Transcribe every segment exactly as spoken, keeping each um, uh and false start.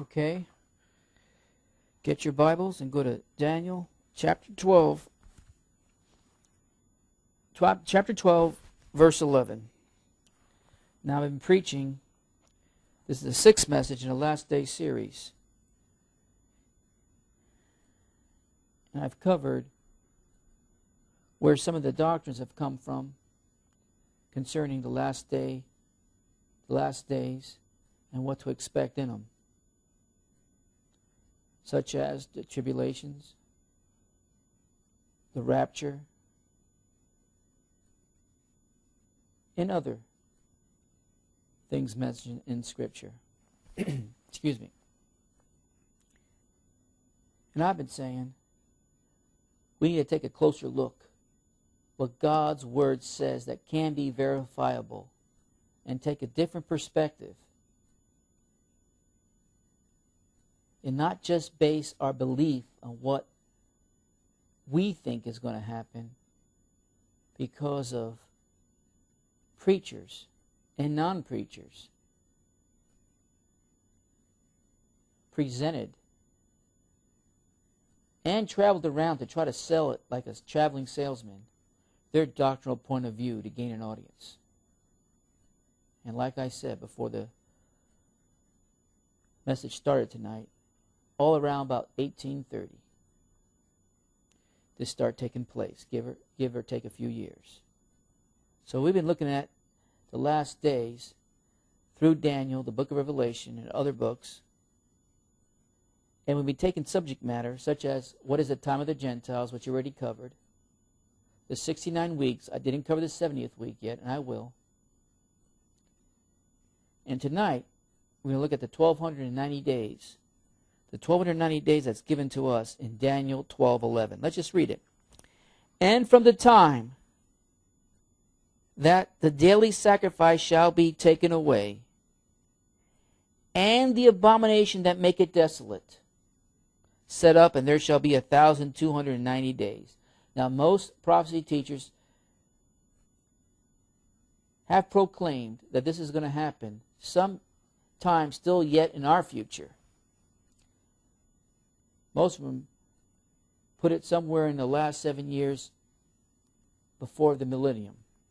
Okay. Get your Bibles and go to Daniel chapter twelve. Chapter twelve, verse eleven. Now I've been preaching. This is the sixth message in the last day series. And I've covered where some of the doctrines have come from concerning the last day, the last days, and what to expect in them, such as the tribulations, the rapture, and other things mentioned in Scripture. Excuse me. And I've been saying we need to take a closer look what God's Word says that can be verifiable and take a different perspective and not just base our belief on what we think is going to happen because of preachers and non-preachers presented and traveled around to try to sell it like a traveling salesman, their doctrinal point of view to gain an audience. And like I said before the message started tonight, all around about eighteen thirty, this started taking place, give or, give or take a few years. So we've been looking at the last days through Daniel, the book of Revelation, and other books. And we've been taking subject matter such as what is the time of the Gentiles, which you already covered. The sixty-nine weeks. I didn't cover the seventieth week yet, and I will. And tonight, we're going to look at the twelve ninety days. The twelve ninety days that's given to us in Daniel twelve eleven. Let's just read it. And from the time that the daily sacrifice shall be taken away, and the abomination that maketh desolate set up, and there shall be a thousand two hundred ninety days. Now, most prophecy teachers have proclaimed that this is going to happen sometime still yet in our future. Most of them put it somewhere in the last seven years before the millennium.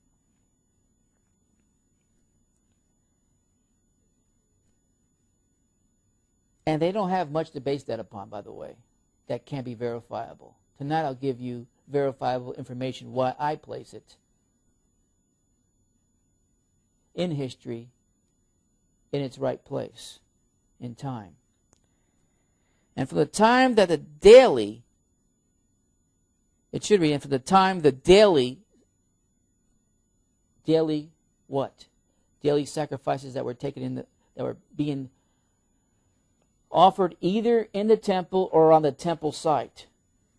And they don't have much to base that upon, by the way, that can be verifiable. Tonight I'll give you verifiable information why I place it in history in its right place in time. And from the time that the daily, it should read, and from the time the daily, daily what? Daily sacrifices that were taken in the, that were being offered either in the temple or on the temple site,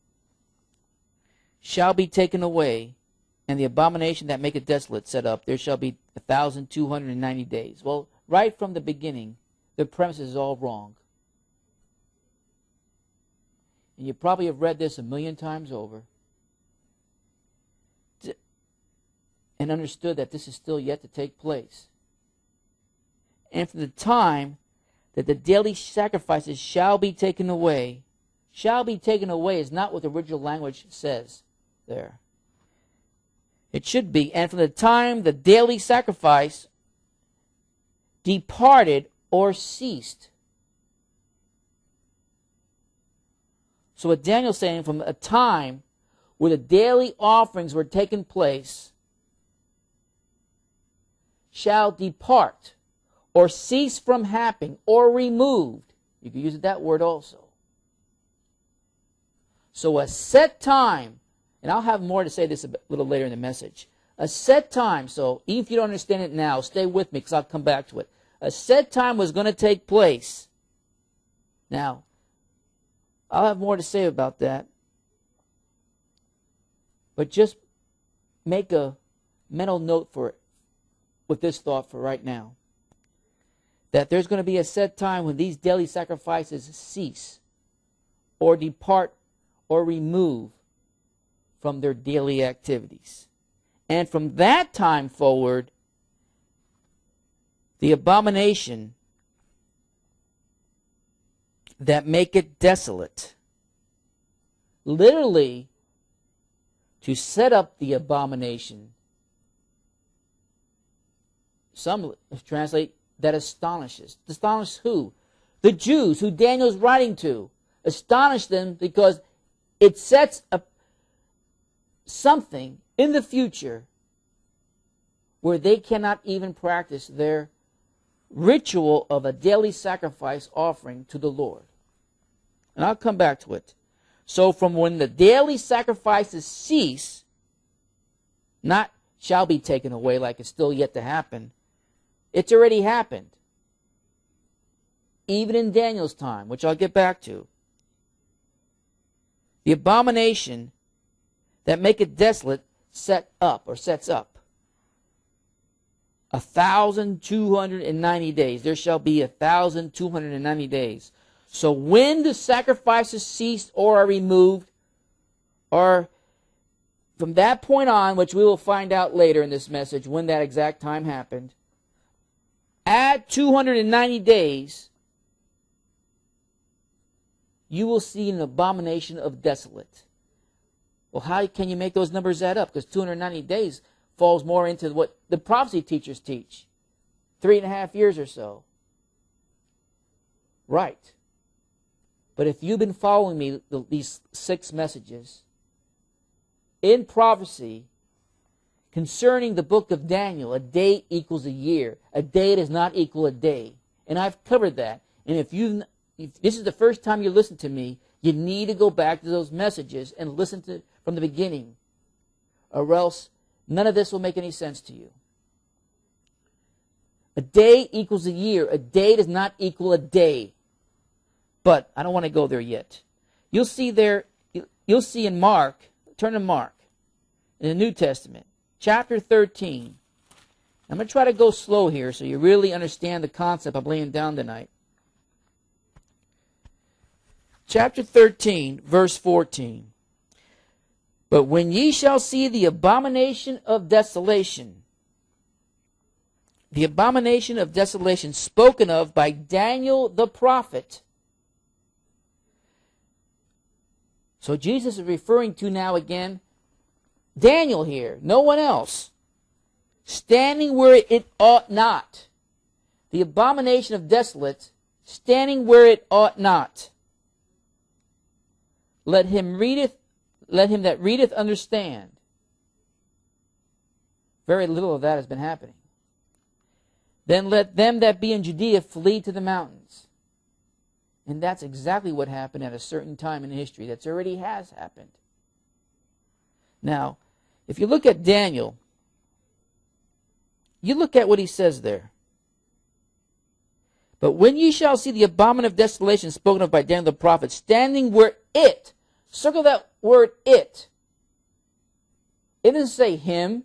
shall be taken away, and the abomination that maketh desolate set up, there shall be a thousand two hundred ninety days. Well, right from the beginning, the premise is all wrong. And you probably have read this a million times over and understood that this is still yet to take place. And from the time that the daily sacrifices shall be taken away, shall be taken away is not what the original language says there. It should be, and from the time the daily sacrifice departed or ceased. So what Daniel's saying, from a time where the daily offerings were taking place, shall depart or cease from happening or removed. You can use that word also. So a set time, and I'll have more to say this a little later in the message. A set time, so even if you don't understand it now, stay with me because I'll come back to it. A set time was going to take place. Now, I'll have more to say about that. But just make a mental note for it with this thought for right now. That there's going to be a set time when these daily sacrifices cease or depart or remove from their daily activities. And from that time forward, the abomination that make it desolate. Literally, to set up the abomination. Some translate that astonishes. Astonish who? The Jews who Daniel's writing to. Astonish them because it sets up something in the future where they cannot even practice their ritual of a daily sacrifice offering to the Lord. And I'll come back to it. So from when the daily sacrifices cease, not shall be taken away like it's still yet to happen, it's already happened. Even in Daniel's time, which I'll get back to. The abomination that make it desolate set up or sets up. A thousand two hundred and ninety days. There shall be a thousand two hundred and ninety days. So when the sacrifices ceased or are removed, or from that point on, which we will find out later in this message when that exact time happened, at two hundred ninety days, you will see an abomination of desolate. Well, how can you make those numbers add up? Because two hundred ninety days falls more into what the prophecy teachers teach. Three and a half years or so. Right. But if you've been following me, the, these six messages, in prophecy, concerning the book of Daniel, a day equals a year. A day does not equal a day. And I've covered that. And if you if this is the first time you listen to me, you need to go back to those messages and listen to from the beginning. Or else none of this will make any sense to you. A day equals a year. A day does not equal a day. But I don't want to go there yet. You'll see there, you'll see in Mark, turn to Mark, in the New Testament, chapter thirteen. I'm going to try to go slow here so you really understand the concept I'm laying down tonight. Chapter thirteen, verse fourteen. But when ye shall see the abomination of desolation, the abomination of desolation spoken of by Daniel the prophet. So Jesus is referring to now again Daniel here, no one else. Standing where it ought not. The abomination of desolate, standing where it ought not. Let him readeth, let him that readeth understand. Very little of that has been happening. Then let them that be in Judea flee to the mountains. And that's exactly what happened at a certain time in history. That's already has happened. Now, if you look at Daniel, you look at what he says there. But when ye shall see the abomination of desolation spoken of by Daniel the prophet, standing where it, circle that word it. It doesn't say him,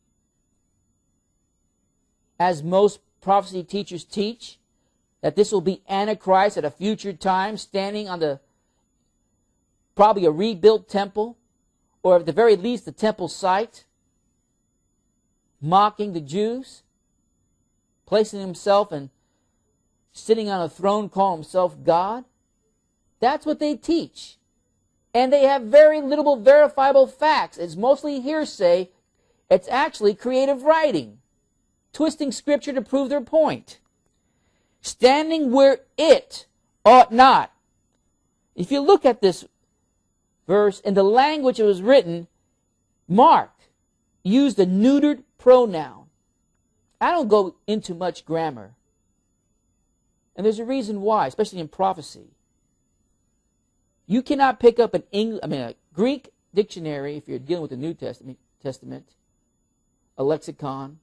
as most prophecy teachers teach, that this will be Antichrist at a future time, standing on the, probably a rebuilt temple, or at the very least the temple site, mocking the Jews, placing himself and sitting on a throne, calling himself God. That's what they teach. And they have very little verifiable facts. It's mostly hearsay. It's actually creative writing, twisting scripture to prove their point. Standing where it ought not. If you look at this verse, in the language it was written, Mark used a neutered pronoun. I don't go into much grammar. And there's a reason why, especially in prophecy. You cannot pick up an English, I mean a Greek dictionary if you're dealing with the New Testament, Testament, a lexicon,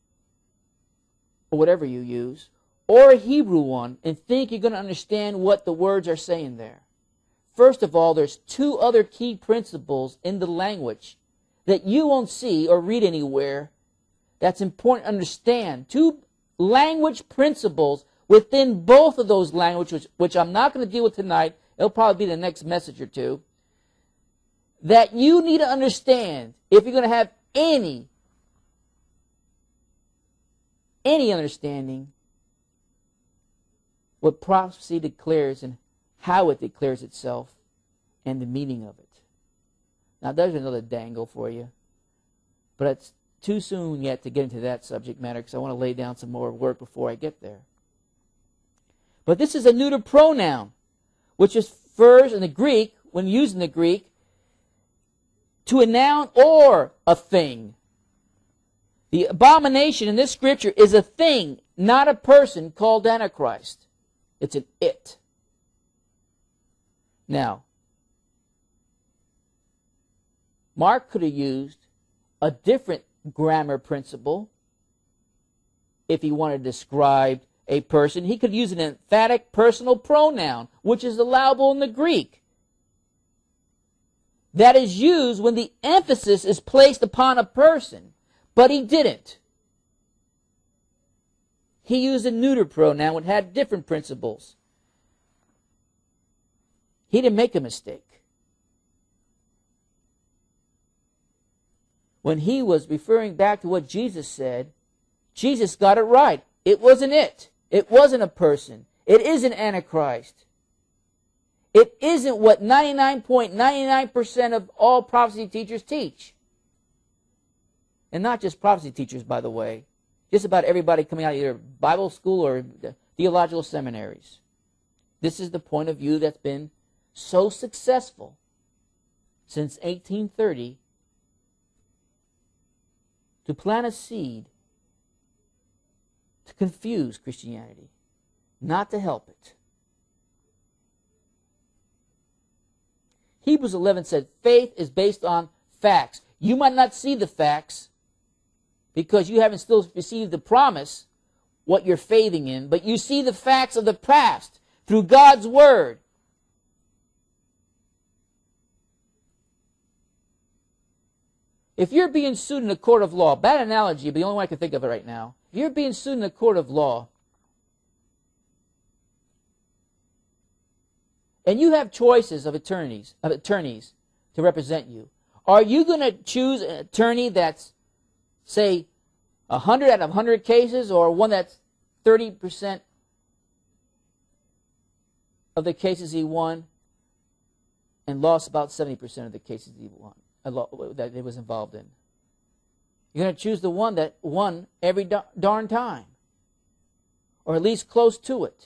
or whatever you use, or a Hebrew one, and think you're going to understand what the words are saying there. First of all, there's two other key principles in the language that you won't see or read anywhere that's important to understand. Two language principles within both of those languages, which I'm not going to deal with tonight. It'll probably be the next message or two, that you need to understand if you're going to have any, any understanding what prophecy declares and how it declares itself, and the meaning of it. Now, there's another dangle for you, but it's too soon yet to get into that subject matter because I want to lay down some more work before I get there. But this is a neuter pronoun, which refers in the Greek, when used in the Greek, to a noun or a thing. The abomination in this scripture is a thing, not a person called Antichrist. It's an it. Now, Mark could have used a different grammar principle if he wanted to describe a person. He could use an emphatic personal pronoun, which is allowable in the Greek. That is used when the emphasis is placed upon a person, but he didn't. He used a neuter pronoun which had different principles. He didn't make a mistake. When he was referring back to what Jesus said, Jesus got it right. It wasn't it. It wasn't a person. It isn't Antichrist. It isn't what ninety-nine point nine nine percent of all prophecy teachers teach. And not just prophecy teachers, by the way. Just about everybody coming out of either Bible school or theological seminaries. This is the point of view that's been so successful since eighteen thirty to plant a seed to confuse Christianity, not to help it. Hebrews eleven said faith is based on facts. You might not see the facts because you haven't still received the promise, what you're faithing in, but you see the facts of the past through God's Word. If you're being sued in a court of law, bad analogy, but the only way I can think of it right now. If you're being sued in a court of law, and you have choices of attorneys, of attorneys to represent you, are you going to choose an attorney that's, say, one hundred out of one hundred cases, or one that's thirty percent of the cases he won and lost about seventy percent of the cases he won, that he was involved in? You're going to choose the one that won every darn time, or at least close to it.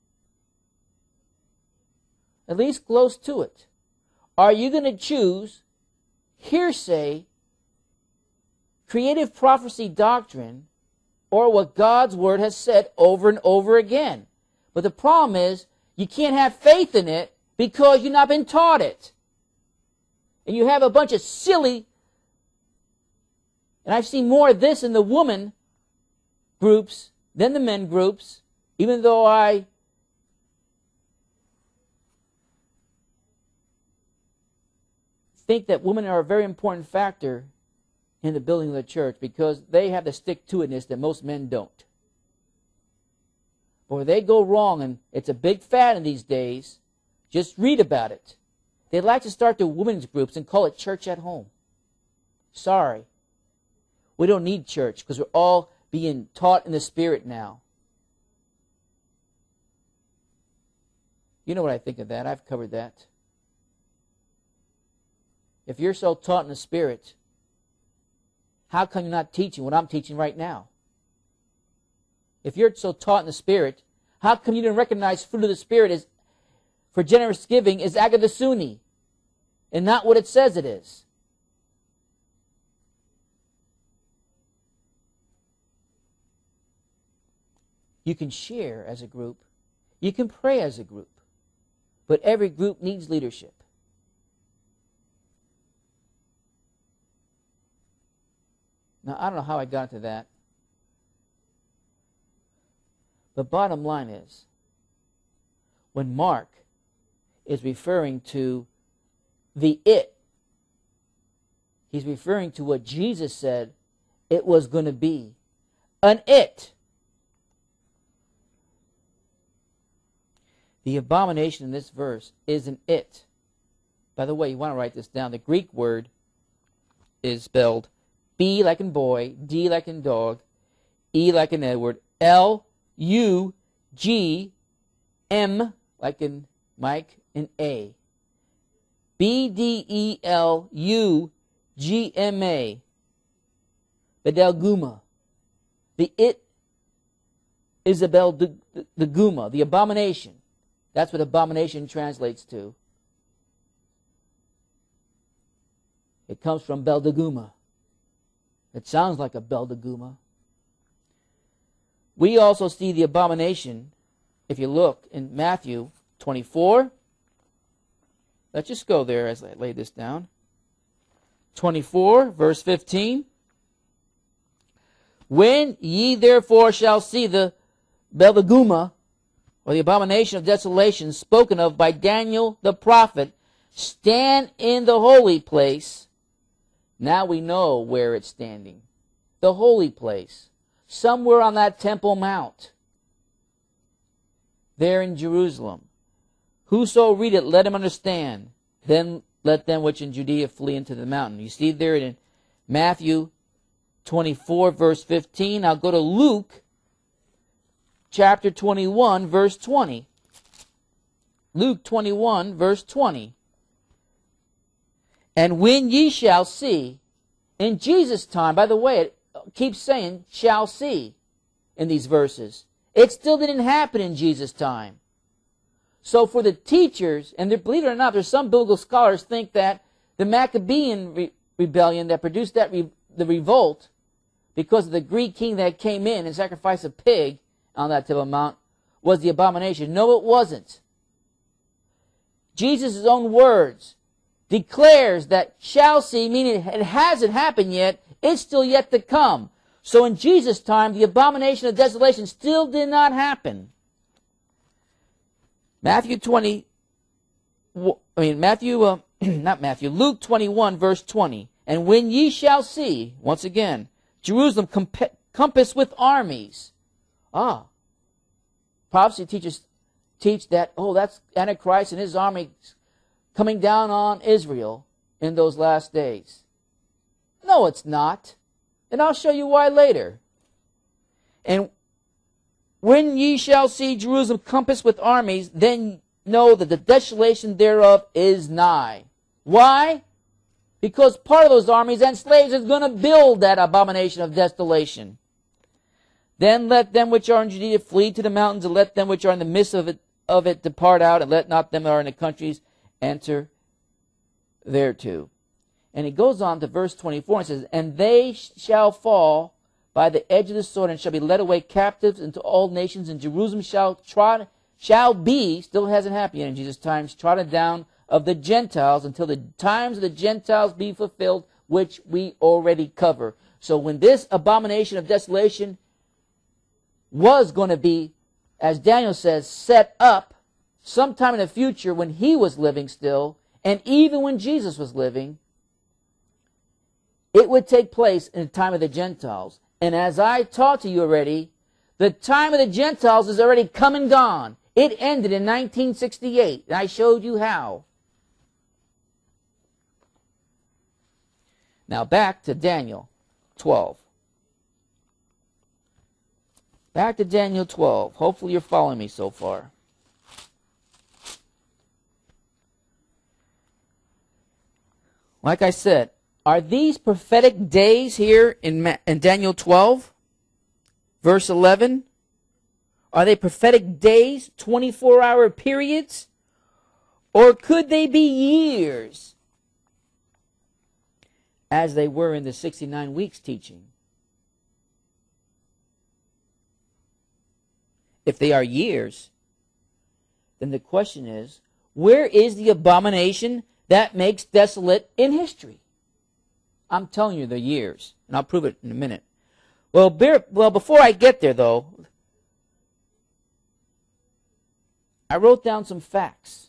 At least close to it. Are you going to choose hearsay, creative prophecy doctrine, or what God's Word has said over and over again? But the problem is, you can't have faith in it because you've not been taught it. And you have a bunch of silly, and I've seen more of this in the woman groups than the men groups, even though I think that women are a very important factor in the building of the church because they have the stick-to-itness that most men don't. But where they go wrong, and it's a big fad in these days, just read about it. They like to start their women's groups and call it church at home. Sorry. We don't need church because we're all being taught in the Spirit now. You know what I think of that. I've covered that. If you're so taught in the Spirit, how come you're not teaching what I'm teaching right now? If you're so taught in the Spirit, how come you didn't recognize fruit of the Spirit as, for generous giving is agathosune and not what it says it is? You can share as a group. You can pray as a group. But every group needs leadership. Now, I don't know how I got to that. The bottom line is, when Mark is referring to the it, he's referring to what Jesus said it was going to be. An it. The abomination in this verse is an it. By the way, you want to write this down. The Greek word is spelled B like in boy, D like in dog, E like in Edward, L, U, G, M like in Mike, an A. B D E L U G M A. Bedelguma. The it Isabel the, the, the Guma, the abomination. That's what abomination translates to. It comes from Beldaguma. It sounds like a Beldaguma. We also see the abomination, if you look in Matthew twenty-four. Let's just go there as I lay this down. twenty-four, verse fifteen. When ye therefore shall see the Beldaguma, or the abomination of desolation, spoken of by Daniel the prophet, stand in the holy place. Now we know where it's standing. The holy place. Somewhere on that Temple Mount. There in Jerusalem. Whoso read it, let him understand. Then let them which in Judea flee into the mountain. You see there in Matthew twenty-four, verse fifteen. I'll go to Luke chapter twenty-one, verse twenty. Luke twenty-one, verse twenty. And when ye shall see, in Jesus' time, by the way, it keeps saying, shall see in these verses. It still didn't happen in Jesus' time. So for the teachers, and believe it or not, there's some biblical scholars think that the Maccabean re- rebellion that produced that re- the revolt, because of the Greek king that came in and sacrificed a pig on that Temple Mount, was the abomination. No, it wasn't. Jesus' own words declares that shall see, meaning it hasn't happened yet, it's still yet to come. So in Jesus' time, the abomination of desolation still did not happen. Matthew twenty, I mean Matthew, uh, not Matthew, Luke twenty-one, verse twenty. And when ye shall see, once again, Jerusalem comp- compassed with armies. Ah, prophecy teachers teach that, oh, that's Antichrist and his army coming down on Israel in those last days. No, it's not. And I'll show you why later. And when ye shall see Jerusalem compassed with armies, then know that the desolation thereof is nigh. Why? Because part of those armies and slaves is going to build that abomination of desolation. Then let them which are in Judea flee to the mountains, and let them which are in the midst of it, of it depart out, and let not them that are in the countries enter thereto. And he goes on to verse twenty-four and says, and they shall fall by the edge of the sword, and shall be led away captives into all nations, and Jerusalem shall trod, shall be, still hasn't happened yet in Jesus' times, trodden down of the Gentiles until the times of the Gentiles be fulfilled, which we already cover. So when this abomination of desolation was going to be, as Daniel says, set up sometime in the future when he was living still, and even when Jesus was living, it would take place in the time of the Gentiles. And as I taught to you already, the time of the Gentiles is already come and gone. It ended in nineteen sixty-eight, and I showed you how. Now back to Daniel twelve. Back to Daniel twelve. Hopefully you're following me so far. Like I said, are these prophetic days here in, Ma- in Daniel twelve, verse eleven? Are they prophetic days, twenty-four hour periods? Or could they be years, as they were in the sixty-nine weeks teaching? If they are years, then the question is, where is the abomination that makes desolate in history? I'm telling you, they're years, and I'll prove it in a minute. Well, bear, well, before I get there, though, I wrote down some facts.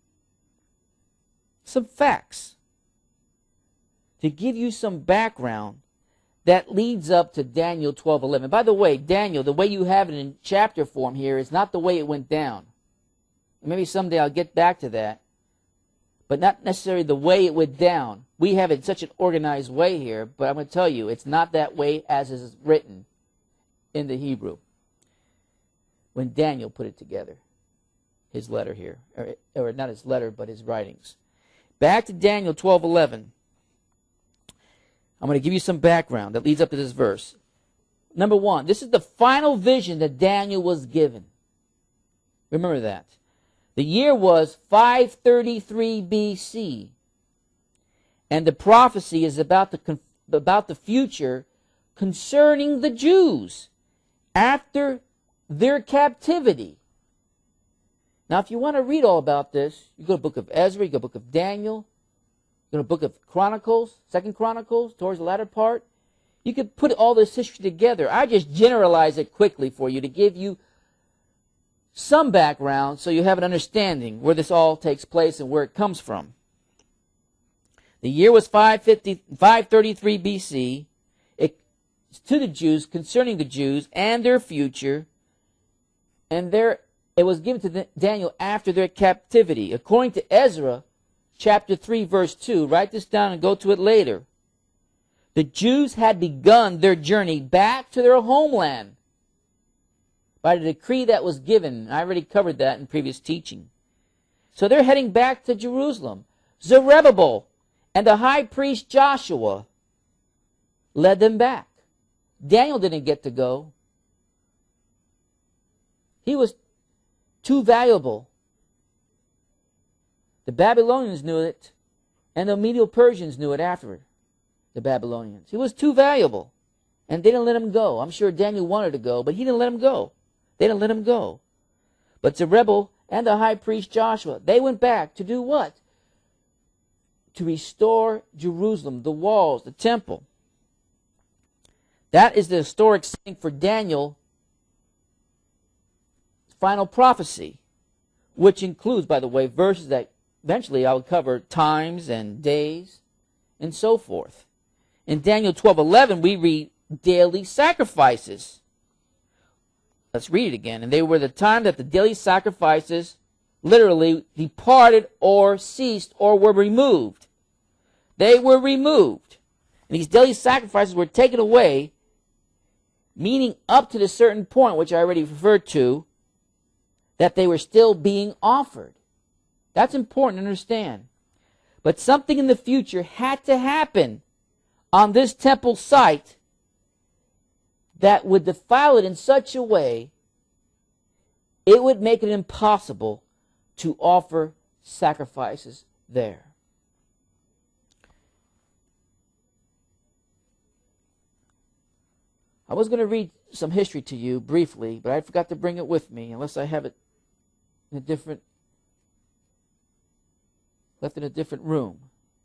Some facts to give you some background that leads up to Daniel twelve eleven. By the way, Daniel, the way you have it in chapter form here is not the way it went down. Maybe someday I'll get back to that. But not necessarily the way it went down. We have it in such an organized way here, but I'm going to tell you, it's not that way as is written in the Hebrew when Daniel put it together. his letter here. Or, or not his letter, but his writings. Back to Daniel twelve eleven. I'm going to give you some background that leads up to this verse. Number one, this is the final vision that Daniel was given. Remember that. The year was five thirty-three B C. And the prophecy is about the, about the future concerning the Jews after their captivity. Now, if you want to read all about this, you go to the book of Ezra, you go to the book of Daniel, you go to the book of Chronicles, Second Chronicles, towards the latter part. You could put all this history together. I just generalize it quickly for you to give you some background so you have an understanding where this all takes place and where it comes from. The year was five thirty-three B C. It, to the Jews, concerning the Jews and their future, and their, it was given to Daniel after their captivity. According to Ezra, chapter three, verse two, write this down and go to it later. The Jews had begun their journey back to their homeland by the decree that was given. I already covered that in previous teaching. So they're heading back to Jerusalem. Zerubbabel and the high priest Joshua led them back. Daniel didn't get to go. He was too valuable. The Babylonians knew it, and the Medo-Persians knew it afterward. The Babylonians. He was too valuable, and they didn't let him go. I'm sure Daniel wanted to go, but he didn't let him go. They didn't let him go. But Zerubbabel and the high priest Joshua, they went back to do what? To restore Jerusalem, the walls, the temple. That is the historic setting for Daniel's final prophecy, which includes, by the way, verses that eventually I will cover times and days and so forth. In Daniel twelve eleven, we read daily sacrifices. Let's read it again. And they were the time that the daily sacrifices literally departed or ceased or were removed. They were removed. And these daily sacrifices were taken away, meaning up to the certain point, which I already referred to, that they were still being offered. That's important to understand. But something in the future had to happen on this temple site that would defile it in such a way it would make it impossible to offer sacrifices there. I was going to read some history to you briefly, but I forgot to bring it with me unless I have it in a different, left in a different room.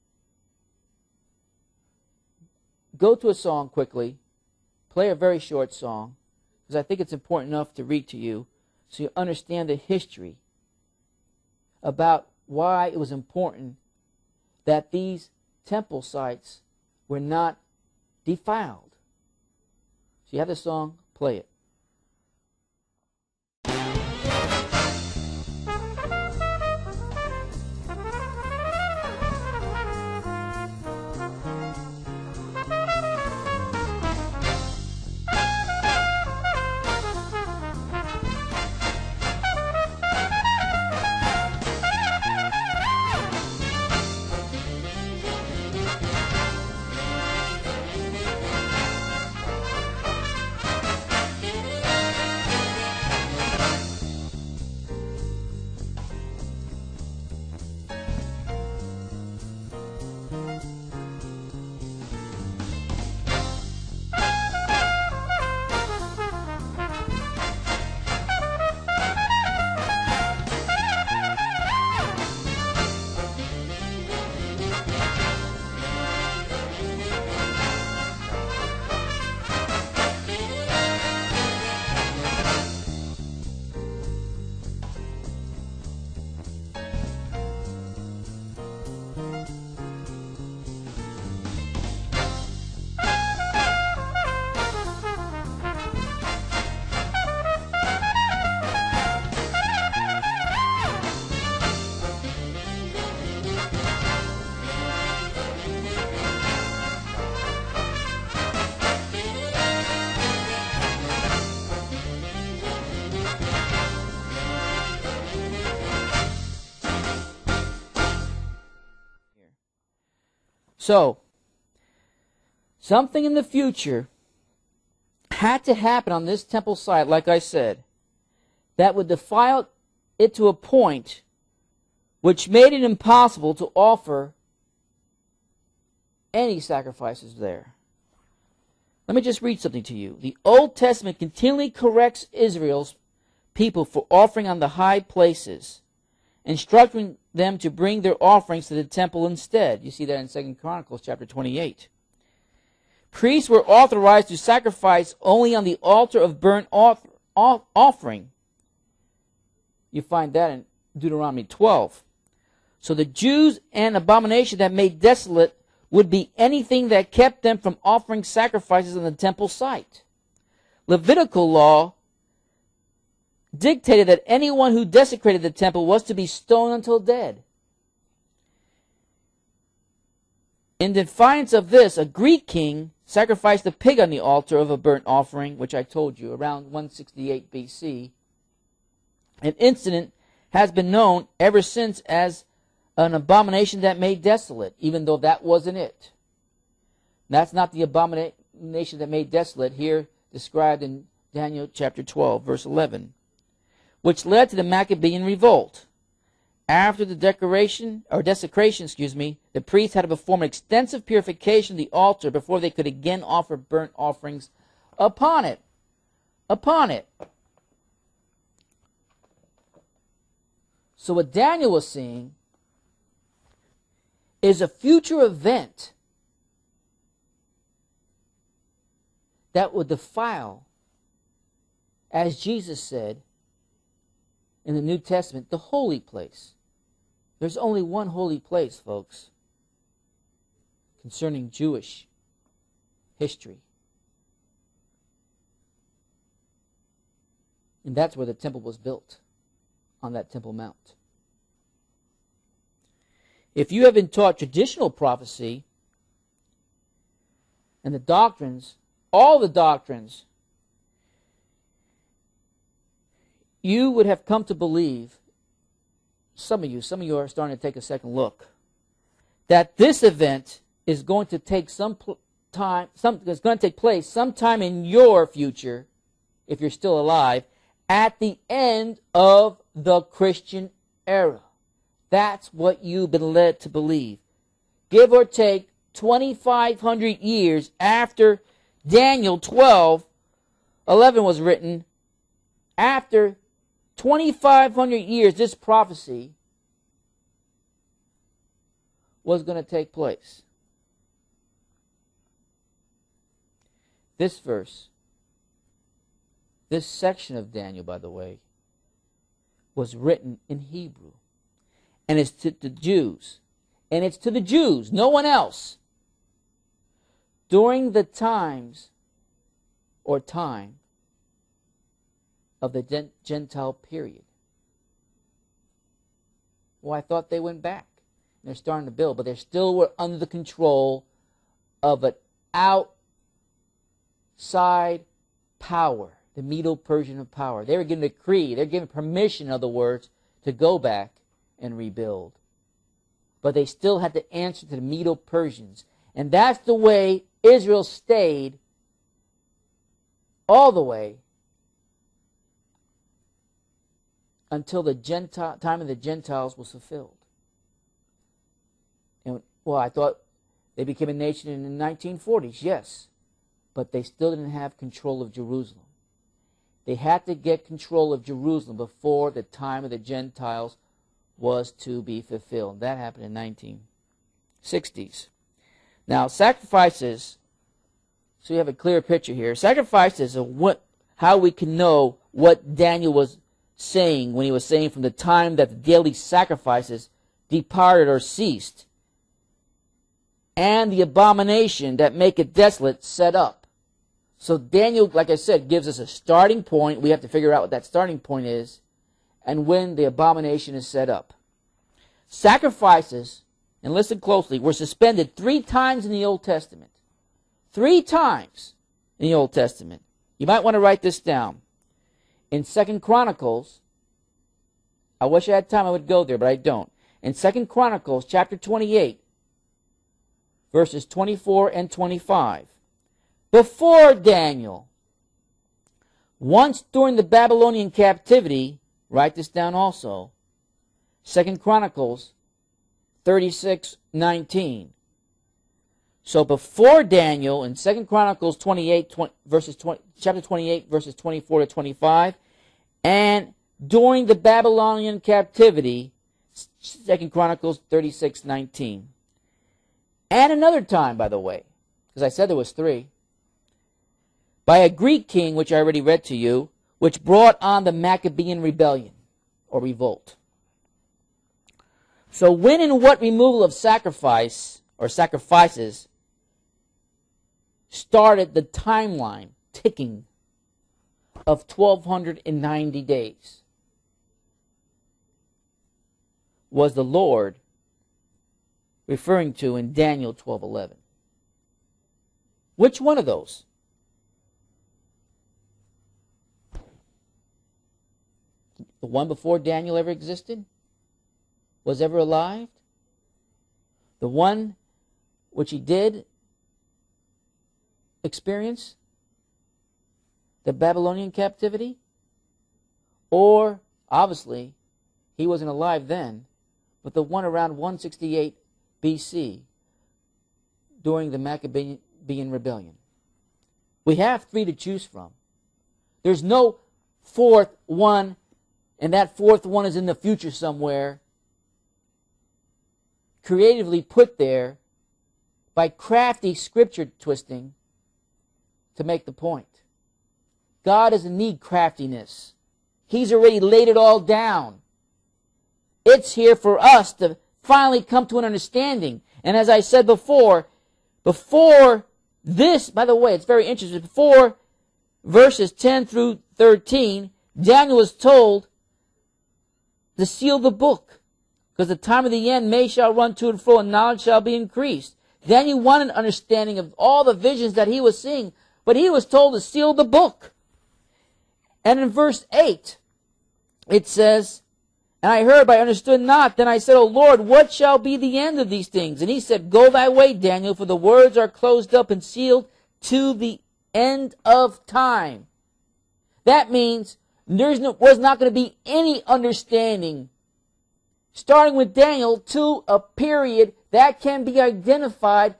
Go to a song quickly. Play a very short song, because I think it's important enough to read to you so you understand the history about why it was important that these temple sites were not defiled. So you have the song, play it. So, something in the future had to happen on this temple site, like I said, that would defile it to a point which made it impossible to offer any sacrifices there. Let me just read something to you. The Old Testament continually corrects Israel's people for offering on the high places, instructing them to bring their offerings to the temple instead. You see that in Second Chronicles chapter twenty-eight. Priests were authorized to sacrifice only on the altar of burnt off- off- offering. You find that in Deuteronomy twelve. So the Jews and abomination that made desolate would be anything that kept them from offering sacrifices on the temple site. Levitical law dictated that anyone who desecrated the temple was to be stoned until dead. In defiance of this, a Greek king sacrificed a pig on the altar of a burnt offering, which I told you, around one sixty-eight B C. An incident has been known ever since as an abomination that made desolate, even though that wasn't it. That's not the abomination that made desolate here described in Daniel chapter twelve, verse eleven, which led to the Maccabean revolt. After the decoration or desecration, excuse me, the priests had to perform extensive purification of the altar before they could again offer burnt offerings upon it. Upon it. So what Daniel was seeing is a future event that would defile, as Jesus said in the New Testament, the holy place. There's only one holy place, folks, concerning Jewish history. And that's where the temple was built, on that Temple Mount. If you have been taught traditional prophecy and the doctrines, all the doctrines, you would have come to believe, some of you, some of you are starting to take a second look, that this event is going to take some time, some, is going to take place sometime in your future, if you're still alive, at the end of the Christian era. That's what you've been led to believe. Give or take twenty-five hundred years after Daniel twelve eleven was written, after twenty-five hundred years, this prophecy was going to take place. This verse, this section of Daniel, by the way, was written in Hebrew. And it's to the Jews. And it's to the Jews, no one else. During the times or time of the Gentile period. Well, I thought they went back. And they're starting to build, but they still were under the control of an outside power, the Medo-Persian power. They were given a decree, they're given permission, in other words, to go back and rebuild. But they still had to answer to the Medo-Persians. And that's the way Israel stayed all the way until the Gentile, time of the Gentiles was fulfilled. And, well, I thought they became a nation in the nineteen forties, yes. But they still didn't have control of Jerusalem. They had to get control of Jerusalem before the time of the Gentiles was to be fulfilled. That happened in nineteen sixties. Now, sacrifices, so you have a clear picture here. Sacrifices are what, how we can know what Daniel was saying when he was saying from the time that the daily sacrifices departed or ceased, and the abomination that make it desolate set up. So Daniel, like I said, gives us a starting point. We have to figure out what that starting point is, and when the abomination is set up. Sacrifices, and listen closely, were suspended three times in the Old Testament. Three times in the Old Testament. You might want to write this down. In Second Chronicles, I wish I had time I would go there, but I don't. In Second Chronicles chapter twenty-eight, verses twenty-four and twenty-five. Before Daniel, once during the Babylonian captivity, write this down also, Second Chronicles thirty-six nineteen. So before Daniel in Second Chronicles twenty-eight, twenty, verses twenty, chapter twenty-eight, verses twenty-four to twenty-five, and during the Babylonian captivity, Second Chronicles thirty-six nineteen. And another time, by the way, because I said there was three, by a Greek king, which I already read to you, which brought on the Maccabean rebellion, or revolt. So when and what removal of sacrifice, or sacrifices, started the timeline ticking of twelve ninety days was the Lord referring to in Daniel twelve eleven. Which one of those? The one before Daniel ever existed? Was ever alive? The one which he did experience? The Babylonian captivity? Or, obviously, he wasn't alive then, but the one around one sixty-eight B C during the Maccabean rebellion. We have three to choose from. There's no fourth one, and that fourth one is in the future somewhere, creatively put there by crafty scripture twisting to make the point. God doesn't need craftiness. He's already laid it all down. It's here for us to finally come to an understanding. And as I said before, before this, by the way, it's very interesting, before verses ten through thirteen, Daniel was told to seal the book, because the time of the end May shall run to and fro, and knowledge shall be increased. Daniel wanted an understanding of all the visions that he was seeing, but he was told to seal the book. And in verse eight, it says, and I heard, but I understood not. Then I said, O Lord, what shall be the end of these things? And he said, Go thy way, Daniel, for the words are closed up and sealed to the end of time. That means there no, was not going to be any understanding, starting with Daniel, to a period that can be identified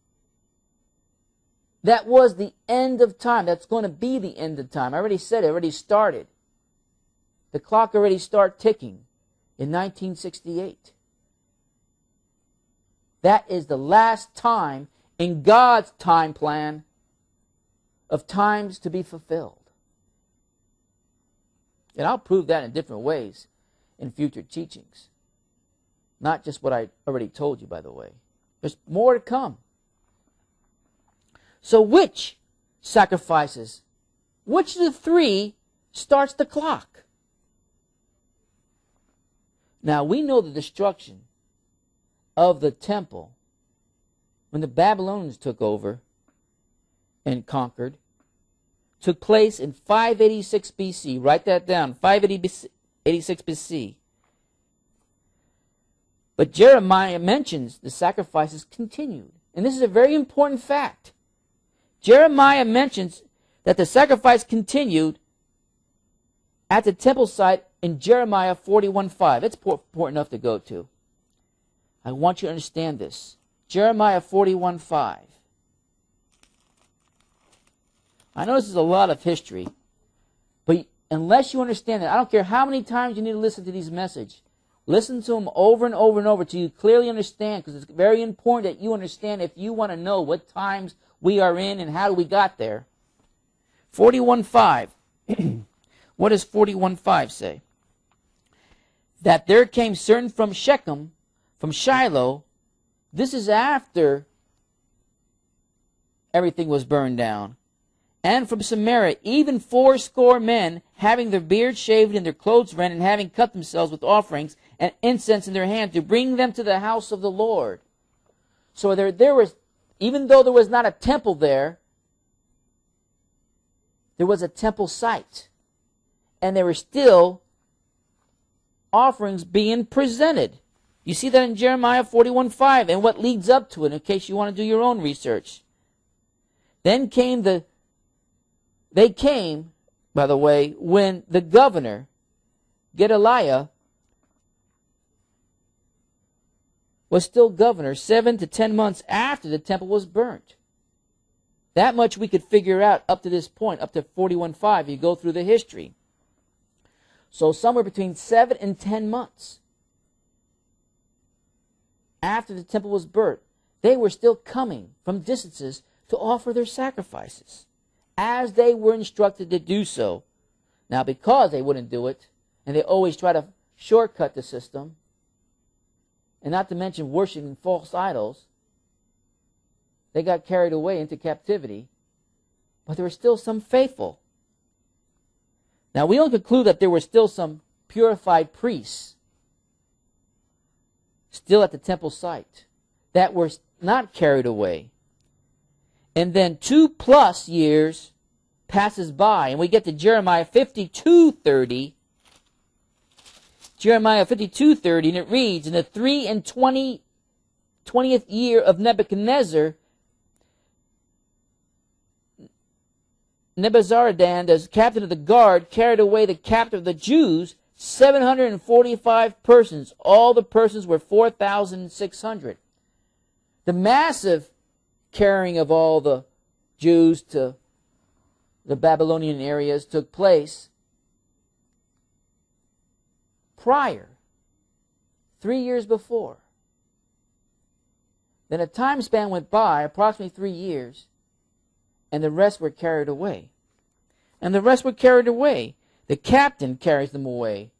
that was the end of time. That's going to be the end of time. I already said it, already started. The clock already started ticking in nineteen sixty-eight. That is the last time in God's time plan of times to be fulfilled. And I'll prove that in different ways in future teachings. Not just what I already told you, by the way. There's more to come. So which sacrifices, which of the three starts the clock? Now, we know the destruction of the temple when the Babylonians took over and conquered took place in five eighty-six B C. Write that down, five eighty-six B C. But Jeremiah mentions the sacrifices continued. And this is a very important fact. Jeremiah mentions that the sacrifice continued at the temple site in Jeremiah forty-one five. It's important enough to go to. I want you to understand this. Jeremiah forty-one five. I know this is a lot of history, but unless you understand it, I don't care how many times you need to listen to these messages. Listen to them over and over and over till you clearly understand, because it's very important that you understand if you want to know what times we are in and how we got there. forty-one five. What does forty-one five say? That there came certain from Shechem, from Shiloh. This is after everything was burned down. And from Samaria, even fourscore men, having their beards shaved and their clothes rent, and having cut themselves with offerings and incense in their hand, to bring them to the house of the Lord. So there, there was, even though there was not a temple there, there was a temple site. And there were still offerings being presented. You see that in Jeremiah forty-one five and what leads up to it in case you want to do your own research. Then came the, they came, by the way, when the governor, Gedaliah, was still governor seven to ten months after the temple was burnt. That much we could figure out up to this point, up to forty-one five, you go through the history. So somewhere between seven and ten months after the temple was burnt, they were still coming from distances to offer their sacrifices, as they were instructed to do so. Now, because they wouldn't do it, and they always try to shortcut the system, and not to mention worshiping false idols, they got carried away into captivity, but there were still some faithful. Now, we don't conclude that there were still some purified priests still at the temple site that were not carried away. And then two plus years passes by, and we get to Jeremiah fifty-two thirty. Jeremiah fifty-two thirty, and it reads, in the three and twenty, twentieth year of Nebuchadnezzar, Nebuzaradan, as captain of the guard, carried away the captive of the Jews, seven hundred forty-five persons. All the persons were four thousand six hundred. The massive carrying of all the Jews to the Babylonian areas took place prior, three years before. Then a time span went by, approximately three years, and the rest were carried away. And the rest were carried away. The captain carries them away.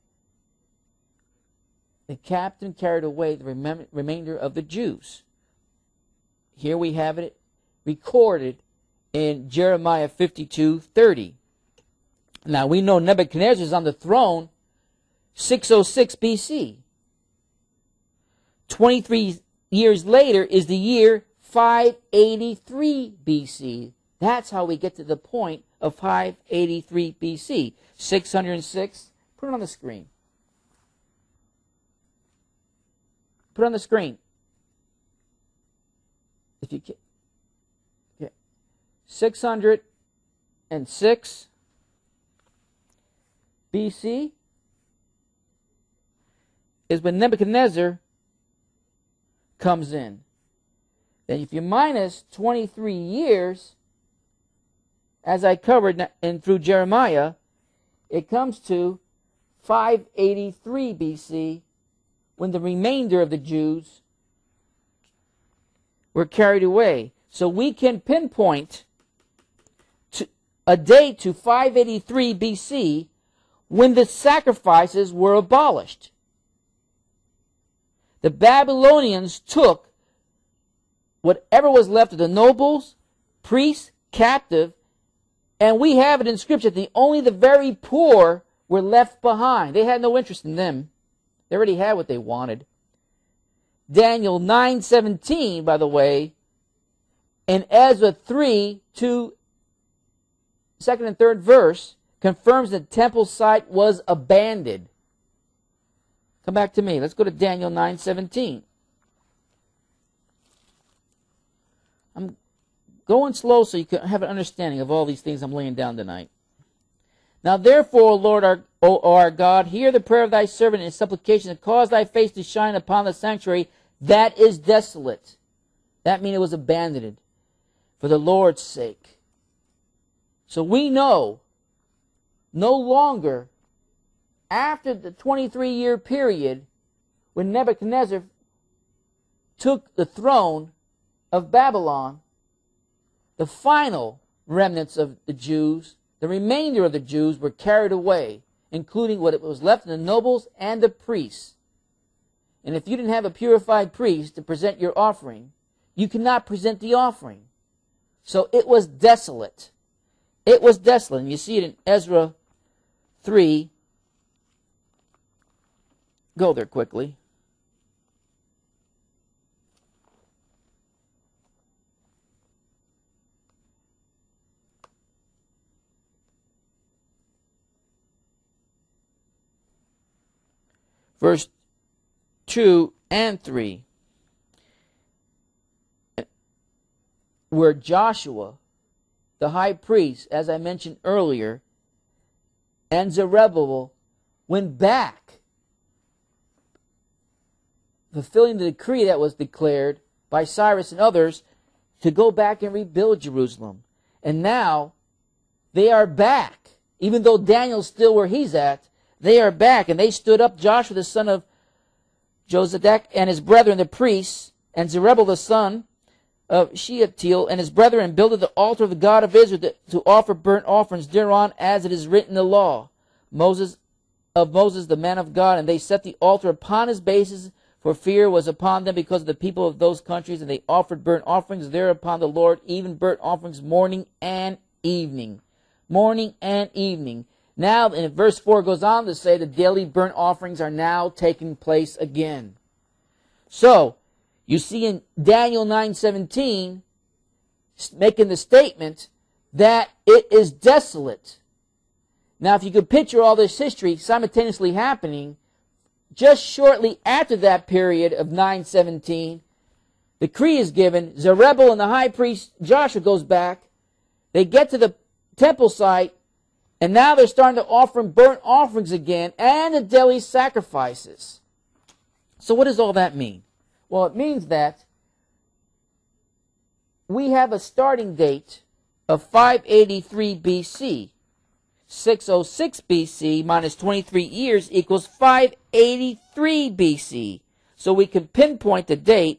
The captain carried away the rem- remainder of the Jews. Here we have it recorded in Jeremiah fifty-two thirty. Now we know Nebuchadnezzar is on the throne six oh six B C. twenty-three years later is the year five eighty-three B C. That's how we get to the point of five eighty-three B C. six hundred six. Put it on the screen. Put it on the screen. If you can. Okay. six hundred six B C is when Nebuchadnezzar comes in. Then if you minus twenty-three years, as I covered in through Jeremiah, it comes to five eighty-three B C, when the remainder of the Jews were carried away. So we can pinpoint to a date to five eighty-three B C when the sacrifices were abolished. The Babylonians took whatever was left of the nobles, priests, captive, and we have it in Scripture that only the very poor were left behind. They had no interest in them. They already had what they wanted. Daniel nine seventeen, by the way, and Ezra three, two, second and third verse, confirms that the temple site was abandoned. Come back to me. Let's go to Daniel nine seventeen. I'm going slow so you can have an understanding of all these things I'm laying down tonight. Now therefore, O Lord, our, O our God, hear the prayer of thy servant and his supplication, and cause thy face to shine upon the sanctuary that is desolate. That means it was abandoned for the Lord's sake. So we know no longer, after the twenty-three year period when Nebuchadnezzar took the throne of Babylon, the final remnants of the Jews, the remainder of the Jews were carried away, including what was left of the nobles and the priests. And if you didn't have a purified priest to present your offering, you cannot present the offering. So it was desolate. It was desolate. And you see it in Ezra three. Go there quickly. Verse two and three, where Joshua, the high priest, as I mentioned earlier, and Zerubbabel went back, fulfilling the decree that was declared by Cyrus and others to go back and rebuild Jerusalem. And now they are back. Even though Daniel's still where he's at, they are back. And they stood up, Joshua the son of Josadak and his brethren the priests, and Zerubbabel the son of Shealtiel and his brethren, builded the altar of the God of Israel to, to offer burnt offerings thereon, as it is written in the law. Moses of Moses, the man of God, and they set the altar upon his bases, for fear was upon them because of the people of those countries, and they offered burnt offerings there upon the Lord, even burnt offerings morning and evening. Morning and evening. Now, in verse four goes on to say the daily burnt offerings are now taking place again. So, you see in Daniel nine seventeen, making the statement that it is desolate. Now, if you could picture all this history simultaneously happening, just shortly after that period of nine seventeen, the decree is given. Zerubbabel and the high priest Joshua goes back. They get to the temple site, and now they're starting to offer burnt offerings again and the daily sacrifices. So what does all that mean? Well, it means that we have a starting date of five eighty-three B C. six oh six B C minus twenty-three years equals five eighty-three B C. So we can pinpoint the date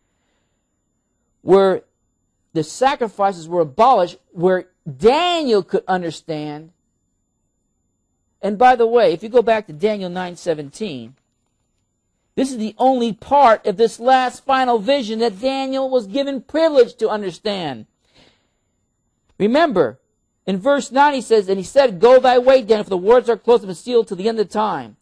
where the sacrifices were abolished, where Daniel could understand. And by the way, if you go back to Daniel nine seventeen, this is the only part of this last final vision that Daniel was given privilege to understand. Remember, in verse nine he says, and he said, go thy way, Daniel, for the words are closed and sealed to the end of time.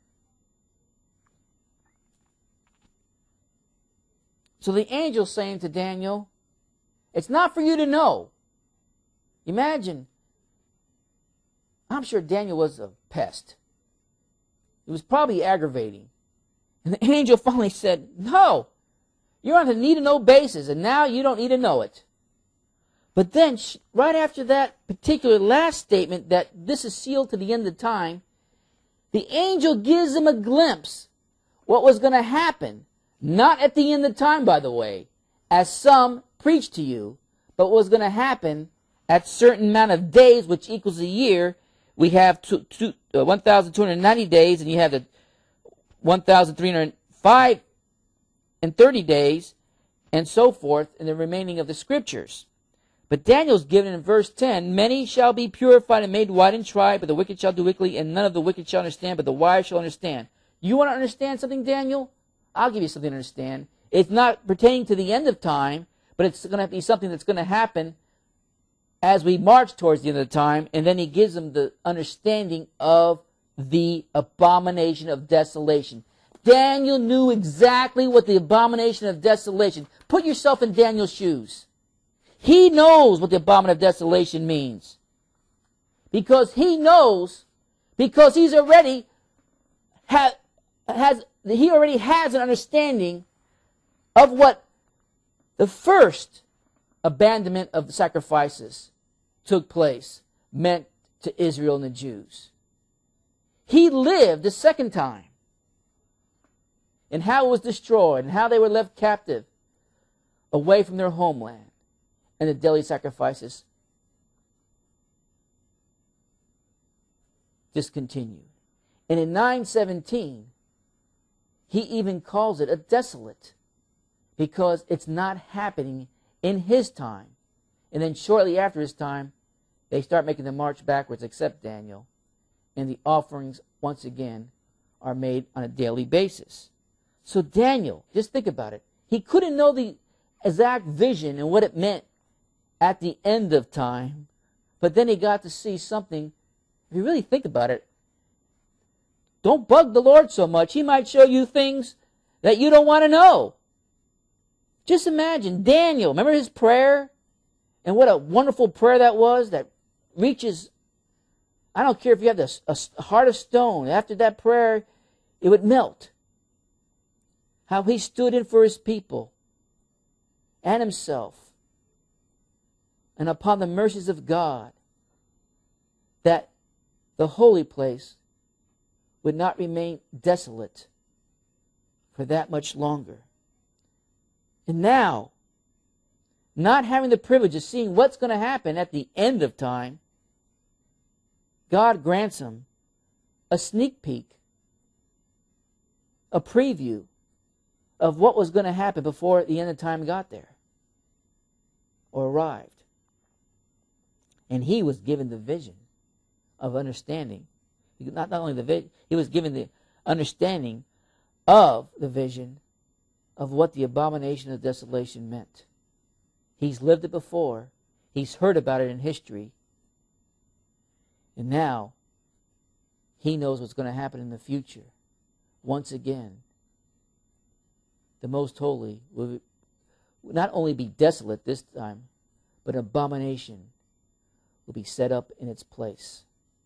So the angel's saying to Daniel, it's not for you to know. Imagine, I'm sure Daniel was a pest. It was probably aggravating. And the angel finally said, no, you're on a need-to-know basis, and now you don't need to know it. But then, right after that particular last statement, that this is sealed to the end of time, the angel gives him a glimpse what was going to happen. Not at the end of time, by the way, as some preach to you, but what was going to happen at certain amount of days, which equals a year. We have two, two, uh, one thousand two hundred ninety days, and you have the one thousand three hundred five and thirty days, and so forth, in the remaining of the scriptures. But Daniel's given in verse ten, many shall be purified and made white and tried, but the wicked shall do wickedly, and none of the wicked shall understand, but the wise shall understand. You want to understand something, Daniel? I'll give you something to understand. It's not pertaining to the end of time, but it's going to be something that's going to happen as we march towards the end of the time, and then he gives them the understanding of the abomination of desolation. Daniel knew exactly what the abomination of desolation. Put yourself in Daniel's shoes. He knows what the abomination of desolation means. Because he knows, because he's already ha, has, he already has an understanding of what the first abandonment of the sacrifices took place meant to Israel and the Jews. He lived the second time, and how it was destroyed, and how they were left captive away from their homeland, and the daily sacrifices discontinued. And in nine seventeen, he even calls it a desolate, because it's not happening in his time. And then shortly after his time, they start making the march backwards, except Daniel, and the offerings once again are made on a daily basis. So Daniel, just think about it. He couldn't know the exact vision and what it meant at the end of time, but then he got to see something. If you really think about it, don't bug the Lord so much. He might show you things that you don't want to know. Just imagine Daniel. Remember his prayer? And what a wonderful prayer that was, that reaches, I don't care if you have this, a heart of stone. After that prayer, it would melt. how he stood in for his people and himself, and upon the mercies of God, that the holy place would not remain desolate for that much longer. And now, not having the privilege of seeing what's going to happen at the end of time, God grants him a sneak peek, a preview of what was going to happen before the end of time got there or arrived. And he was given the vision of understanding. Not, not only the vision, he was given the understanding of the vision of what the abomination of desolation meant. He's lived it before. He's heard about it in history. And now, he knows what's going to happen in the future. Once again, the most holy will not only be desolate this time, but an abomination will be set up in its place.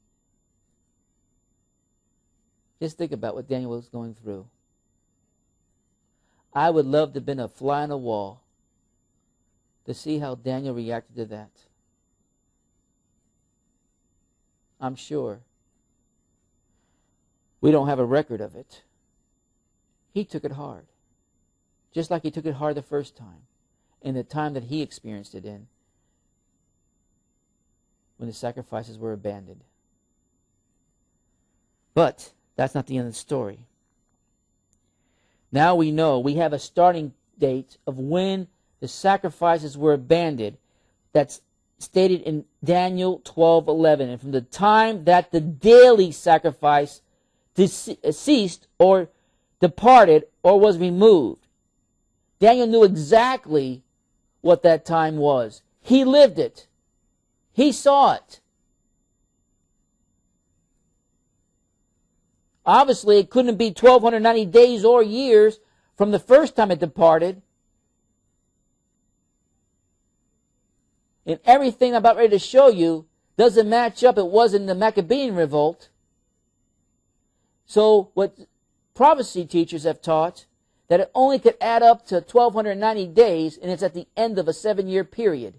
Just think about what Daniel was going through. I would love to have been a fly on the wall to see how Daniel reacted to that. I'm sure we don't have a record of it. He took it hard. Just like he took it hard the first time. In the time that he experienced it in. When the sacrifices were abandoned. But that's not the end of the story. Now we know we have a starting date of when the sacrifices were abandoned. That's stated in Daniel twelve eleven. And from the time that the daily sacrifice ceased or departed or was removed. Daniel knew exactly what that time was. He lived it. He saw it. Obviously, it couldn't be twelve ninety days or years from the first time it departed. And everything I'm about ready to show you doesn't match up. It was in the Maccabean revolt. So what prophecy teachers have taught, that it only could add up to twelve ninety days, and it's at the end of a seven-year period.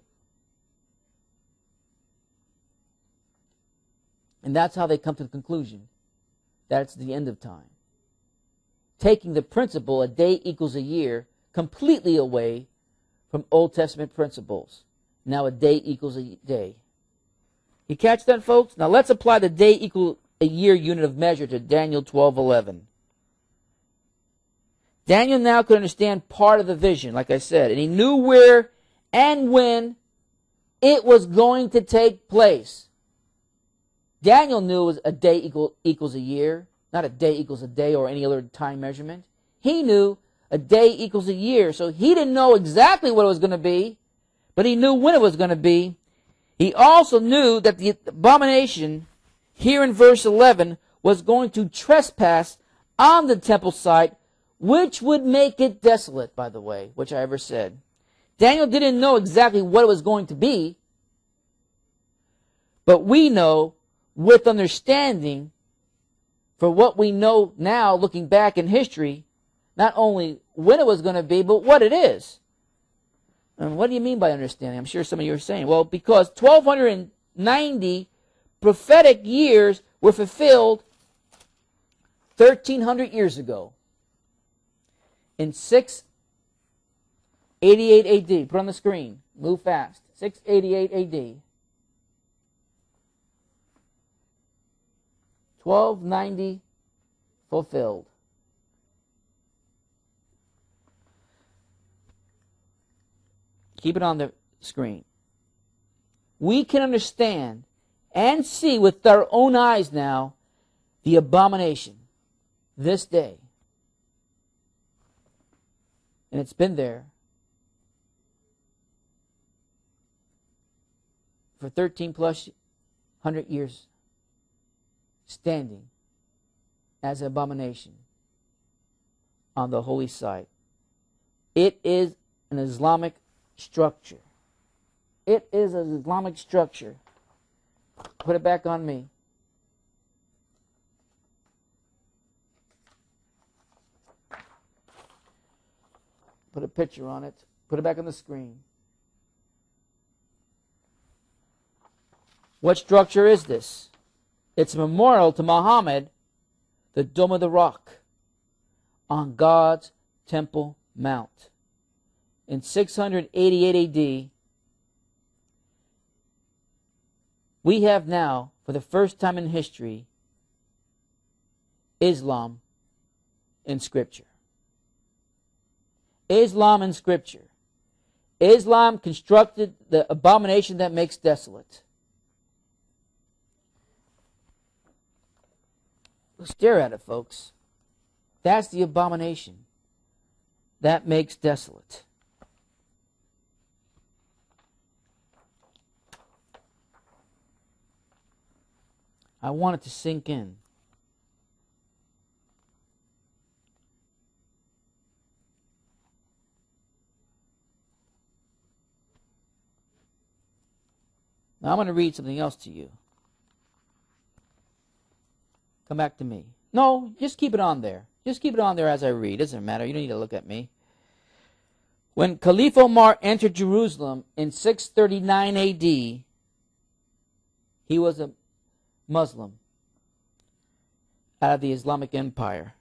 And that's how they come to the conclusion that it's the end of time. Taking the principle, a day equals a year, completely away from Old Testament principles. Now a day equals a day. You catch that, folks? Now let's apply the day equal a year unit of measure to Daniel twelve eleven. Daniel now could understand part of the vision, like I said, and he knew where and when it was going to take place. Daniel knew it was a day equal, equals a year, not a day equals a day or any other time measurement. He knew a day equals a year, so he didn't know exactly what it was going to be, but he knew when it was going to be. He also knew that the abomination here in verse eleven was going to trespass on the temple site, which would make it desolate, by the way, which I ever said. Daniel didn't know exactly what it was going to be, but we know with understanding for what we know now, looking back in history, not only when it was going to be, but what it is. And what do you mean by understanding? I'm sure some of you are saying, well, because twelve ninety prophetic years were fulfilled thirteen hundred years ago. In six eighty-eight A D. Put on the screen. Move fast. six eighty-eight A D. twelve ninety fulfilled. Keep it on the screen. We can understand and see with our own eyes now the abomination this day. And it's been there for thirteen plus hundred years, standing as an abomination on the holy site. It is an Islamic structure. It is an Islamic structure. Put it back on me. Put a picture on it. Put it back on the screen. What structure is this? It's a memorial to Muhammad, the Dome of the Rock, on God's Temple Mount. In six eighty-eight A D, we have now, for the first time in history, Islam in Scripture. Islam in Scripture. Islam constructed the abomination that makes desolate. Stare at it, folks. That's the abomination that makes desolate. I want it to sink in. Now I'm going to read something else to you. Come back to me. No, just keep it on there. Just keep it on there as I read. It doesn't matter. You don't need to look at me. When Caliph Omar entered Jerusalem in six thirty-nine A D, he was a Muslim out of the Islamic Empire.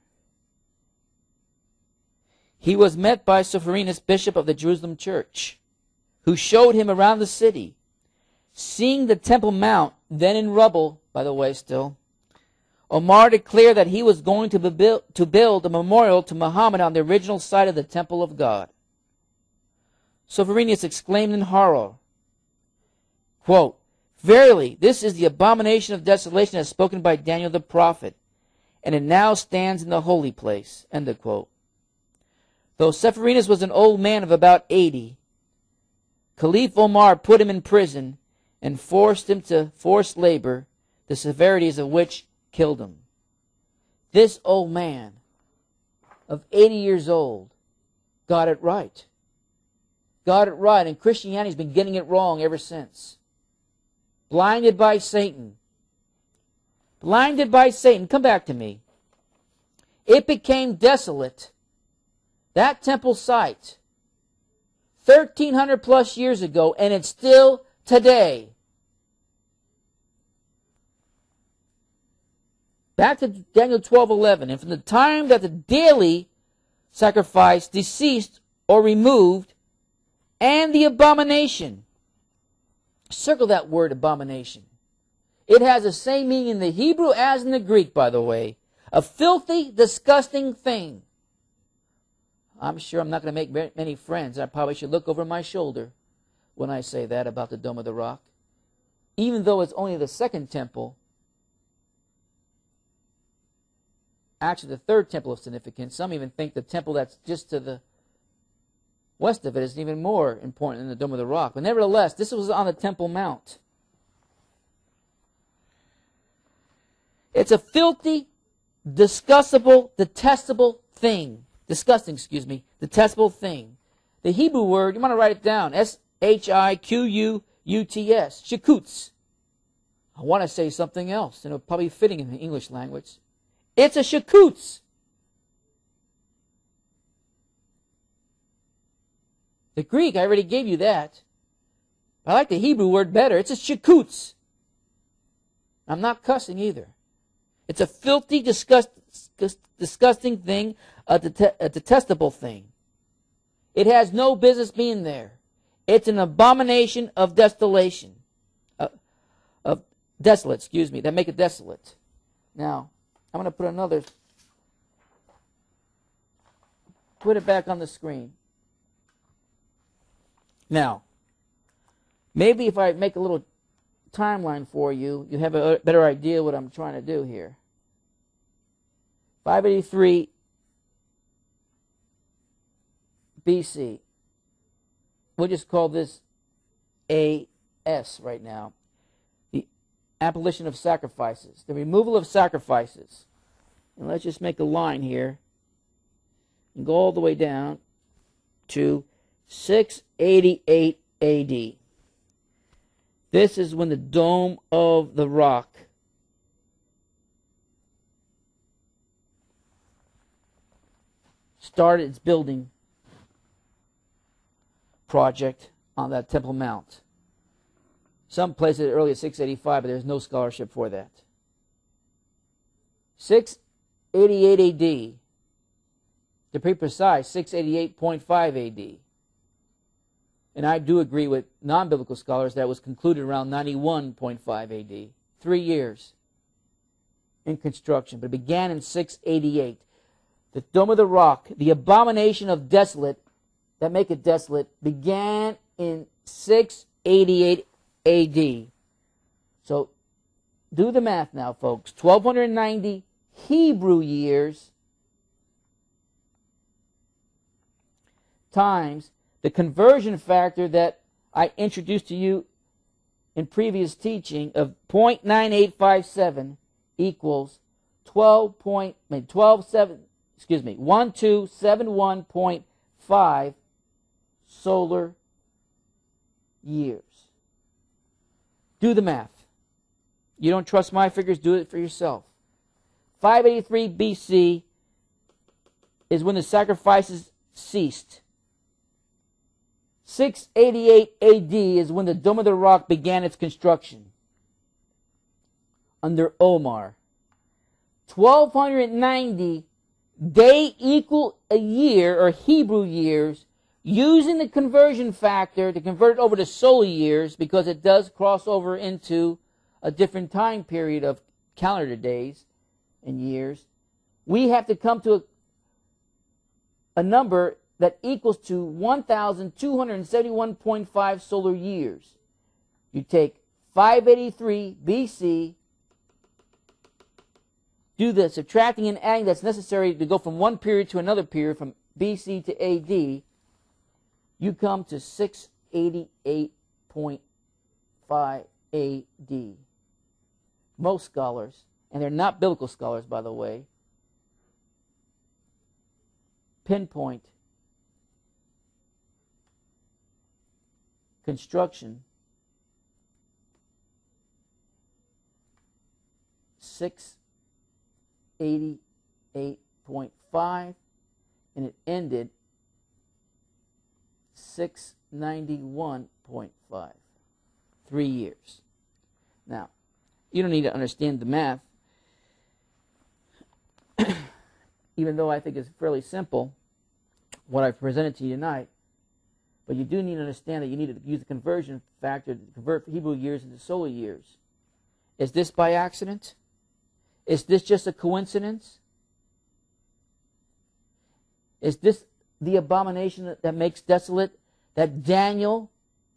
He was met by Sophronis, bishop of the Jerusalem church, who showed him around the city. Seeing the Temple Mount, then in rubble, by the way, still, Omar declared that he was going to, build, to build a memorial to Muhammad on the original site of the Temple of God. Sophronis exclaimed in horror, quote, "Verily, this is the abomination of desolation as spoken by Daniel the prophet, and it now stands in the holy place." End of quote. Though Sophronis was an old man of about eighty, Caliph Omar put him in prison and forced him to forced labor, the severities of which killed him. This old man of eighty years old got it right. Got it right, and Christianity's been getting it wrong ever since. Blinded by Satan. Blinded by Satan. Come back to me. It became desolate. That temple site, thirteen hundred plus years ago, and it's still today. Back to Daniel twelve eleven. And from the time that the daily sacrifice deceased or removed, and the abomination. Circle that word abomination. It has the same meaning in the Hebrew as in the Greek, by the way. A filthy, disgusting thing. I'm sure I'm not going to make many friends. I probably should look over my shoulder when I say that about the Dome of the Rock. Even though it's only the second temple, actually the third temple of significance. Some even think the temple that's just to the west of it is even more important than the Dome of the Rock. But nevertheless, this was on the Temple Mount. It's a filthy, disgustable, detestable thing. Disgusting, excuse me. Detestable thing. The Hebrew word, you want to write it down. S H I Q U U T S. Shikutz. I want to say something else, and it'll probably be fitting in the English language. It's a shikutz. The Greek, I already gave you that. I like the Hebrew word better. It's a shikutz. I'm not cussing either. It's a filthy, disgust, disgusting thing, a, det a detestable thing. It has no business being there. It's an abomination of desolation. Uh, of desolate, excuse me, that make it desolate. Now, I'm going to put another, put it back on the screen. Now, maybe if I make a little timeline for you, you have a better idea what I'm trying to do here. five eighty-three B C. We'll just call this A S right now. The abolition of sacrifices. The removal of sacrifices. And let's just make a line here and go all the way down to six eighty-eight A D. This is when the Dome of the Rock started its building project on that Temple Mount. Some place it early as six eighty-five, but there's no scholarship for that. six eighty-eight A D. To be precise, six eighty-eight point five A D. And I do agree with non-biblical scholars that it was concluded around ninety-one point five A D. Three years in construction, but it began in six eighty-eight. The Dome of the Rock, the abomination of desolate, that make it desolate, began in six eighty-eight A D. So, do the math now, folks. twelve ninety Hebrew years times the conversion factor that I introduced to you in previous teaching of zero point nine eight five seven equals twelve point, twelve seven, excuse me, one two seven one point five solar years. Do the math. You don't trust my figures, do it for yourself. five eighty-three B C is when the sacrifices ceased. six eighty-eight A D is when the Dome of the Rock began its construction under Omar. twelve ninety day equal a year, or Hebrew years, using the conversion factor to convert it over to solar years, because it does cross over into a different time period of calendar days and years. We have to come to a, a number that equals to one thousand two hundred seventy-one point five solar years. You take five eighty-three B C, do the subtracting and adding that's necessary to go from one period to another period, from B C to A D, you come to six eighty-eight point five A D. Most scholars, and they're not biblical scholars, by the way, pinpoint construction six eighty-eight point five, and it ended six ninety-one point five. Three years. Now, you don't need to understand the math, even though I think it's fairly simple, what I've presented to you tonight. But you do need to understand that you need to use the conversion factor to convert Hebrew years into solar years. Is this by accident? Is this just a coincidence? Is this the abomination that makes desolate that Daniel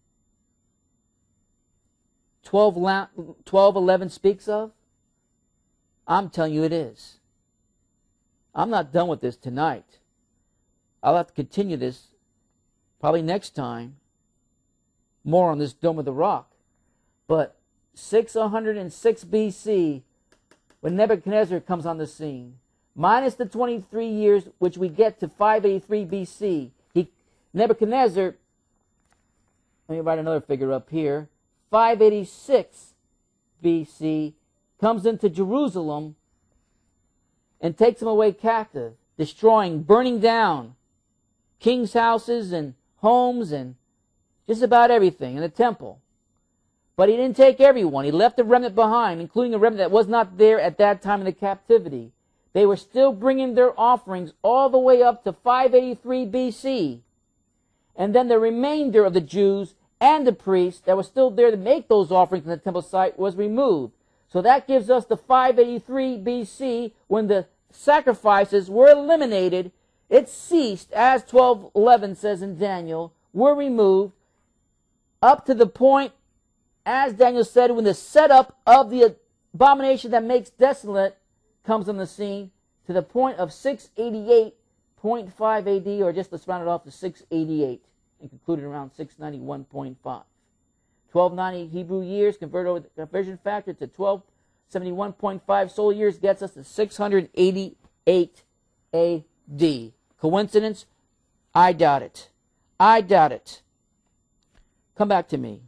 twelve eleven speaks of? I'm telling you it is. I'm not done with this tonight. I'll have to continue this probably next time. More on this Dome of the Rock. But six hundred six B C, when Nebuchadnezzar comes on the scene, minus the twenty-three years which we get to five eighty-three B C, he, Nebuchadnezzar, let me write another figure up here, five eighty-six B C, comes into Jerusalem and takes them away captive, destroying, burning down kings' houses and homes and just about everything in the temple. But he didn't take everyone. He left a remnant behind, including a remnant that was not there at that time in the captivity. They were still bringing their offerings all the way up to five eighty-three B C. And then the remainder of the Jews and the priests that were still there to make those offerings in the temple site was removed. So that gives us the five eighty-three B C, when the sacrifices were eliminated. It ceased, as twelve eleven says in Daniel, were removed, up to the point, as Daniel said, when the setup of the abomination that makes desolate comes on the scene, to the point of six eighty-eight point five A D, or just let's round it off to six eighty-eight, and concluded around six ninety-one point five. twelve ninety Hebrew years, converted over the conversion factor to twelve seventy-one point five solar years, gets us to six eighty-eight A D. Coincidence? I doubt it. I doubt it. Come back to me.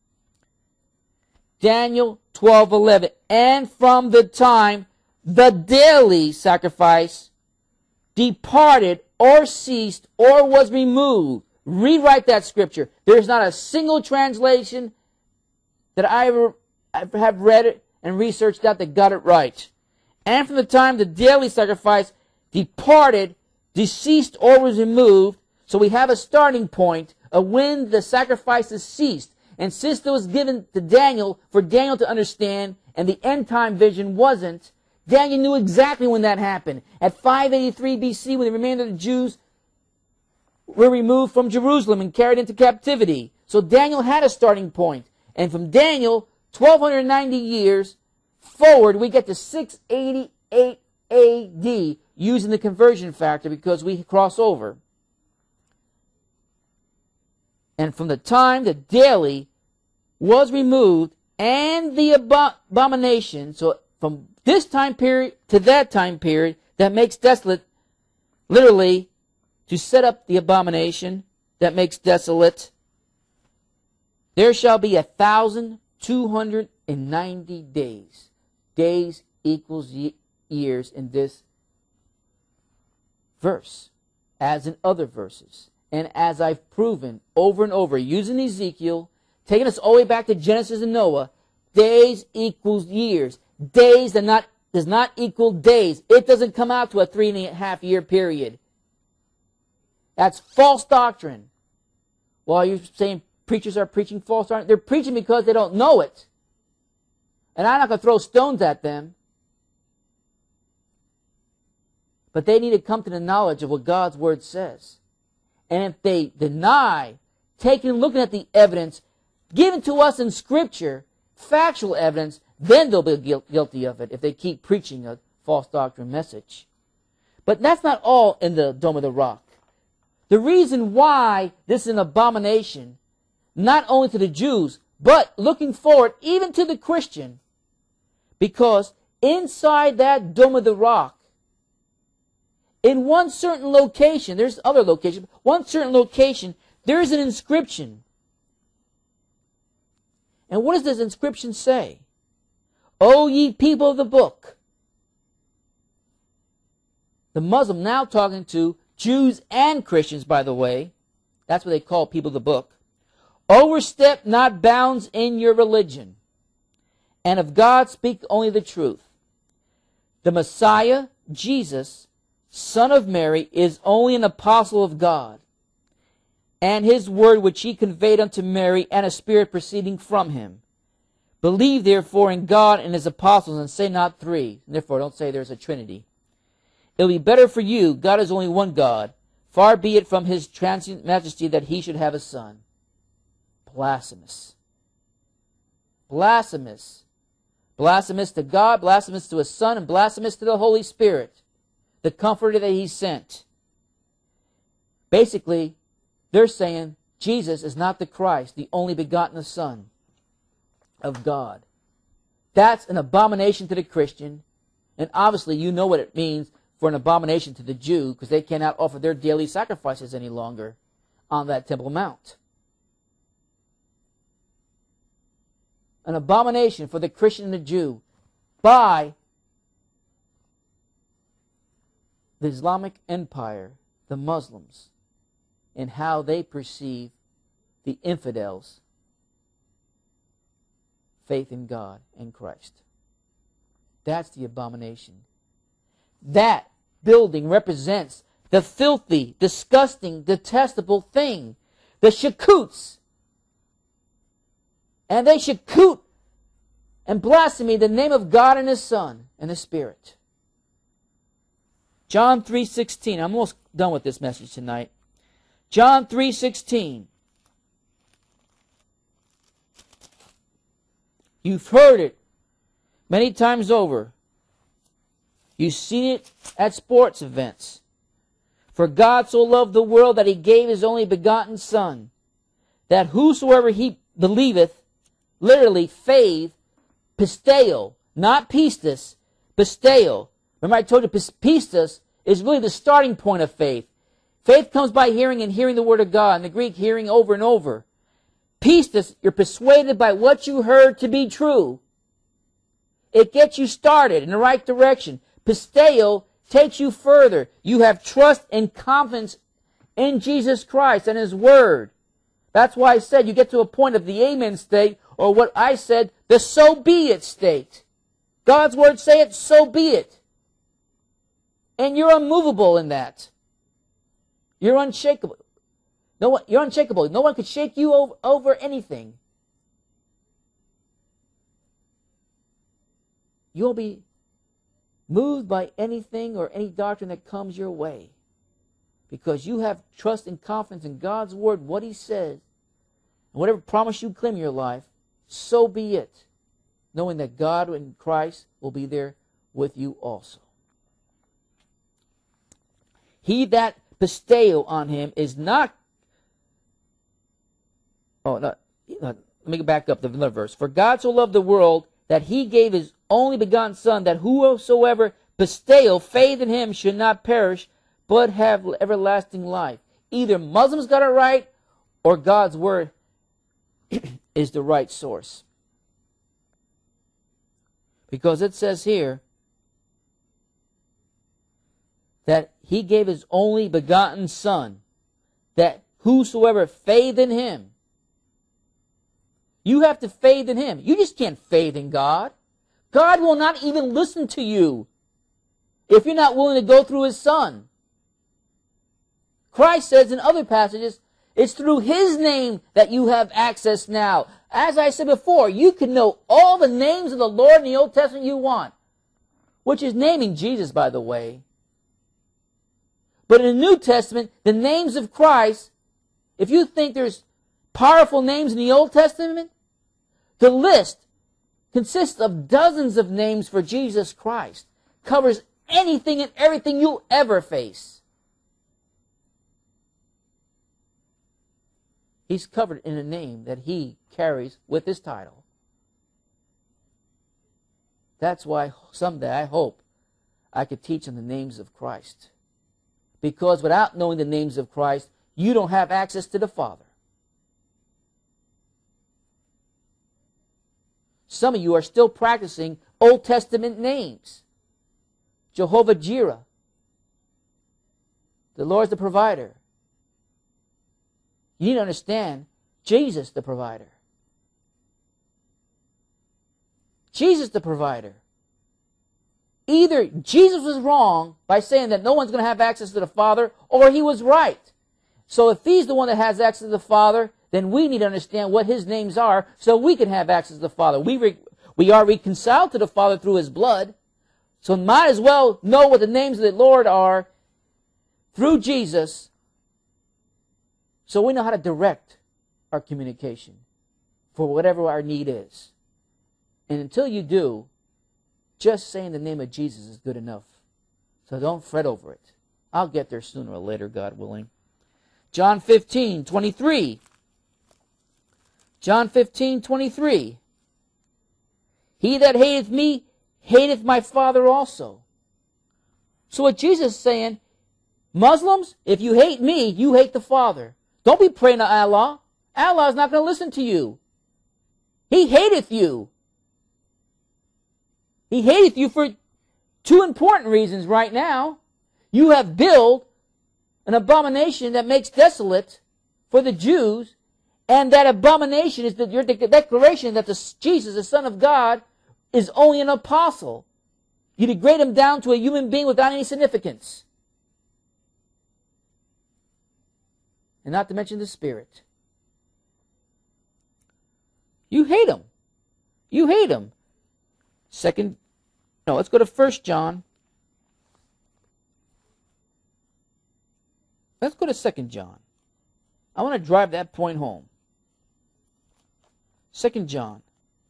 Daniel twelve eleven. And from the time the daily sacrifice departed or ceased or was removed, rewrite that scripture. There's not a single translation that I ever have read it and researched out that got it right. And from the time the daily sacrifice departed, deceased, or was removed, so we have a starting point of when the sacrifices ceased. And since it was given to Daniel, for Daniel to understand, and the end time vision wasn't, Daniel knew exactly when that happened. At five eighty-three B C, when the remainder of the Jews were removed from Jerusalem and carried into captivity. So Daniel had a starting point. And from Daniel, twelve ninety years forward, we get to six eighty-eight A D using the conversion factor because we cross over. And from the time the daily was removed and the abo- abomination, so from this time period to that time period, that makes desolate, literally, to set up the abomination that makes desolate, there shall be a thousand two hundred and ninety days. Days equals ye- years in this verse, as in other verses. And as I've proven over and over, using Ezekiel, taking us all the way back to Genesis and Noah, days equals years. Days that not, does not equal days. It doesn't come out to a three and a half year period. That's false doctrine. Well, you're saying preachers are preaching false doctrine? They're preaching because they don't know it. And I'm not going to throw stones at them. But they need to come to the knowledge of what God's Word says. And if they deny taking and looking at the evidence given to us in Scripture, factual evidence, then they'll be guilty of it if they keep preaching a false doctrine message. But that's not all in the Dome of the Rock. The reason why this is an abomination, not only to the Jews, but looking forward even to the Christian, because inside that Dome of the Rock, in one certain location, there's other locations, one certain location, there's an inscription. And what does this inscription say? O ye people of the book. The Muslim now talking to Jews and Christians, by the way. That's what they call people of the book. Overstep not bounds in your religion, and of God speak only the truth. The Messiah, Jesus, Son of Mary, is only an apostle of God, and his word which he conveyed unto Mary, and a spirit proceeding from him. Believe therefore in God and his apostles, and say not three. Therefore don't say there's a trinity. It will be better for you, God is only one God. Far be it from his transient majesty that he should have a son. Blasphemous. Blasphemous. Blasphemous to God, blasphemous to his Son, and blasphemous to the Holy Spirit, the Comforter that he sent. Basically, they're saying Jesus is not the Christ, the only begotten Son of God. That's an abomination to the Christian, and obviously you know what it means for an abomination to the Jew, because they cannot offer their daily sacrifices any longer on that Temple Mount. An abomination for the Christian and the Jew by the Islamic Empire, the Muslims, and how they perceive the infidels' faith in God and Christ. That's the abomination. That building represents the filthy, disgusting, detestable thing. The shakoots. And they shakoot and blaspheme the name of God and his Son and his Spirit. John three sixteen. I'm almost done with this message tonight. John three sixteen. You've heard it many times over. You've seen it at sports events. For God so loved the world that he gave his only begotten Son, that whosoever he believeth, literally faith, pisteo, not pistis, pisteo. Remember I told you pistis is really the starting point of faith. Faith comes by hearing and hearing the Word of God. In the Greek, hearing over and over. Pistis, you're persuaded by what you heard to be true. It gets you started in the right direction. Pisteo takes you further. You have trust and confidence in Jesus Christ and His Word. That's why I said you get to a point of the amen state, or what I said, the so be it state. God's Word say it, so be it. And you're unmovable in that. You're unshakable. No one, you're unshakable. No one could shake you over, over anything. You won't be moved by anything or any doctrine that comes your way, because you have trust and confidence in God's Word, what He says, and whatever promise you claim in your life, so be it, knowing that God and Christ will be there with you also. He that bestoweth on Him is not, oh, no, no, let me go back up to another verse. For God so loved the world that He gave His only begotten Son, that whosoever bestoweth faith in Him should not perish, but have everlasting life. Either Muslims got it right, or God's Word is the right source. Because it says here that He gave His only begotten Son, that whosoever faith in Him. You have to faith in Him. You just can't faith in God. God will not even listen to you if you're not willing to go through His Son. Christ says in other passages, it's through His name that you have access now. As I said before, you can know all the names of the Lord in the Old Testament you want, which is naming Jesus, by the way. But in the New Testament, the names of Christ, if you think there's powerful names in the Old Testament, the list consists of dozens of names for Jesus Christ. Covers anything and everything you'll ever face. He's covered in a name that He carries with His title. That's why someday I hope I could teach on the names of Christ. Because without knowing the names of Christ, you don't have access to the Father. Some of you are still practicing Old Testament names. Jehovah Jireh. The Lord's the provider. You need to understand Jesus the provider. Jesus the provider. Either Jesus was wrong by saying that no one's going to have access to the Father, or He was right. So if He's the one that has access to the Father, then we need to understand what His names are so we can have access to the Father. We, re we are reconciled to the Father through His blood, so might as well know what the names of the Lord are through Jesus, so we know how to direct our communication for whatever our need is. And until you do, just saying the name of Jesus is good enough. So don't fret over it. I'll get there sooner or later, God willing. John fifteen, twenty-three. John fifteen, twenty-three. He that hateth me, hateth my Father also. So what Jesus is saying, Muslims, if you hate me, you hate the Father. Don't be praying to Allah. Allah is not going to listen to you. He hateth you. He hateth you for two important reasons right now. You have built an abomination that makes desolate for the Jews, and that abomination is the, your declaration that the, Jesus, the Son of God, is only an apostle. You degrade Him down to a human being without any significance. And not to mention the Spirit. You hate Him. You hate Him. Second, no, let's go to First John. Let's go to Second John. I want to drive that point home. Second John.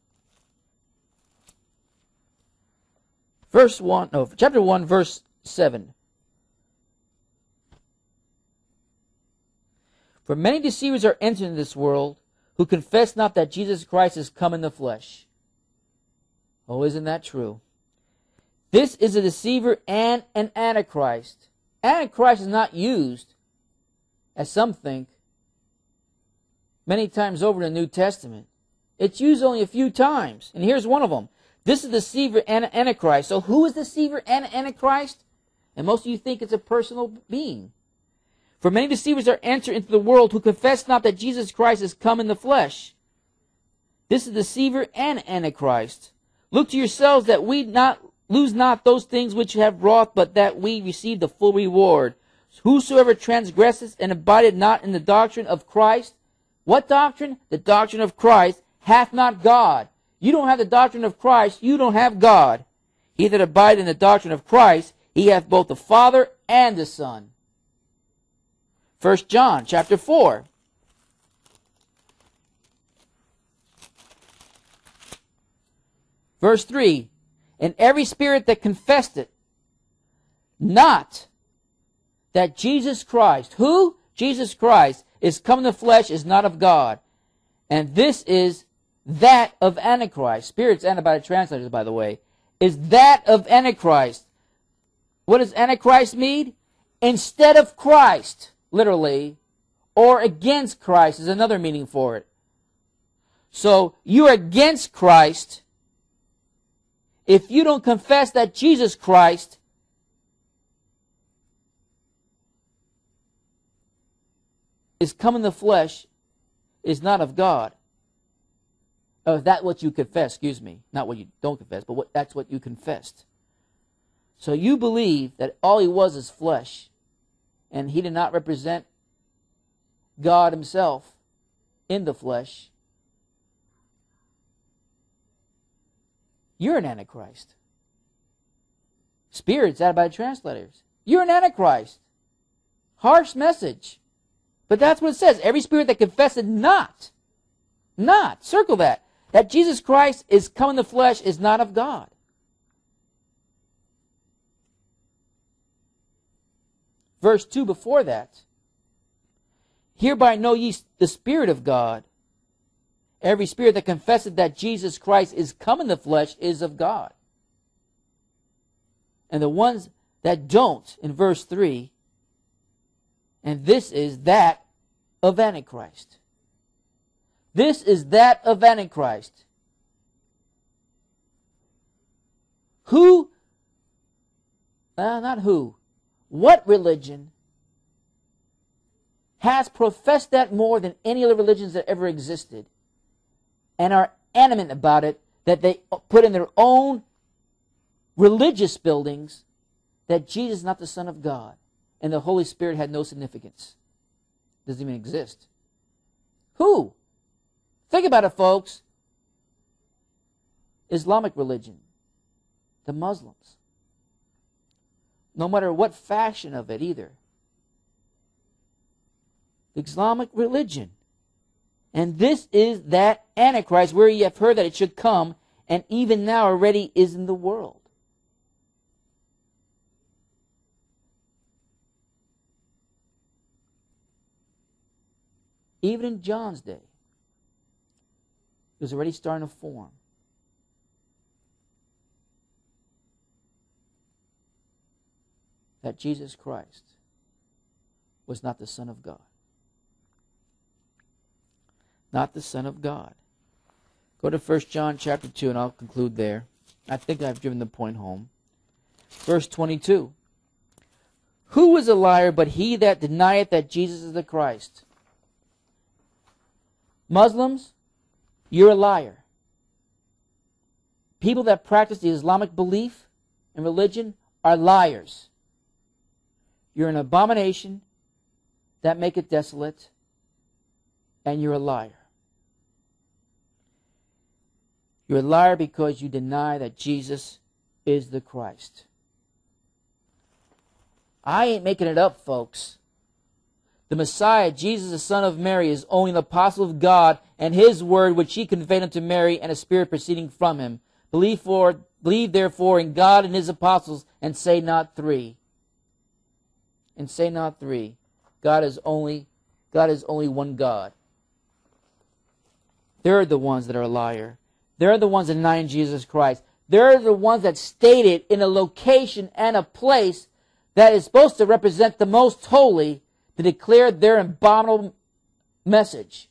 Verse one, no, chapter one, verse seven. For many deceivers are entered into this world, who confess not that Jesus Christ is come in the flesh. Oh, isn't that true? This is a deceiver and an antichrist. Antichrist is not used, as some think, many times over in the New Testament. It's used only a few times. And here's one of them. This is deceiver and antichrist. So who is deceiver and antichrist? And most of you think it's a personal being. For many deceivers are entered into the world who confess not that Jesus Christ is come in the flesh. This is deceiver and antichrist. Look to yourselves that we not lose not those things which have wrought, but that we receive the full reward. Whosoever transgresses and abideth not in the doctrine of Christ, what doctrine? The doctrine of Christ, hath not God. You don't have the doctrine of Christ, you don't have God. He that abideth in the doctrine of Christ, he hath both the Father and the Son. First John chapter four. Verse three. And every spirit that confesseth not that Jesus Christ, who? Jesus Christ, is come in the flesh, is not of God. And this is that of Antichrist. Spirits and by the translators, by the way. Is that of Antichrist. What does Antichrist mean? Instead of Christ, literally, or against Christ is another meaning for it. So, you're against Christ if you don't confess that Jesus Christ is come in the flesh, is not of God. Oh, that's what you confess, excuse me. Not what you don't confess, but what, that's what you confessed. So you believe that all he was is flesh, and he did not represent God himself in the flesh. You're an antichrist. Spirits added by the translators. You're an antichrist. Harsh message. But that's what it says. Every spirit that confesseth not, not, circle that, that Jesus Christ is come in the flesh is not of God. Verse two before that. Hereby know ye the Spirit of God. Every spirit that confesseth that Jesus Christ is come in the flesh is of God. And the ones that don't, in verse three, and this is that of Antichrist. This is that of Antichrist. Who, uh, not who, what religion has professed that more than any other religions that ever existed and are adamant about it, that they put in their own religious buildings that Jesus is not the Son of God and the Holy Spirit had no significance? Doesn't even exist. Who? Think about it, folks. Islamic religion. The Muslims. No matter what fashion of it either. The Islamic religion. And this is that Antichrist where ye have heard that it should come, and even now already is in the world. Even in John's day, it was already starting to form. That Jesus Christ was not the Son of God. Not the Son of God. Go to First John chapter two and I'll conclude there. I think I've driven the point home. Verse twenty-two. Who is a liar but he that denieth that Jesus is the Christ? Muslims, you're a liar. People that practice the Islamic belief and religion are liars. You're an abomination that maketh desolate, and you're a liar. You're a liar because you deny that Jesus is the Christ. I ain't making it up, folks. The Messiah, Jesus, the Son of Mary, is only an apostle of God, and his word which he conveyed unto Mary, and a spirit proceeding from him. Believe, for, believe therefore in God and his apostles, and say not three. And say not three. God is only, God is only one God. They're the ones that are a liar. They're the ones denying Jesus Christ. They're the ones that stated in a location and a place that is supposed to represent the most holy to declare their abominable message.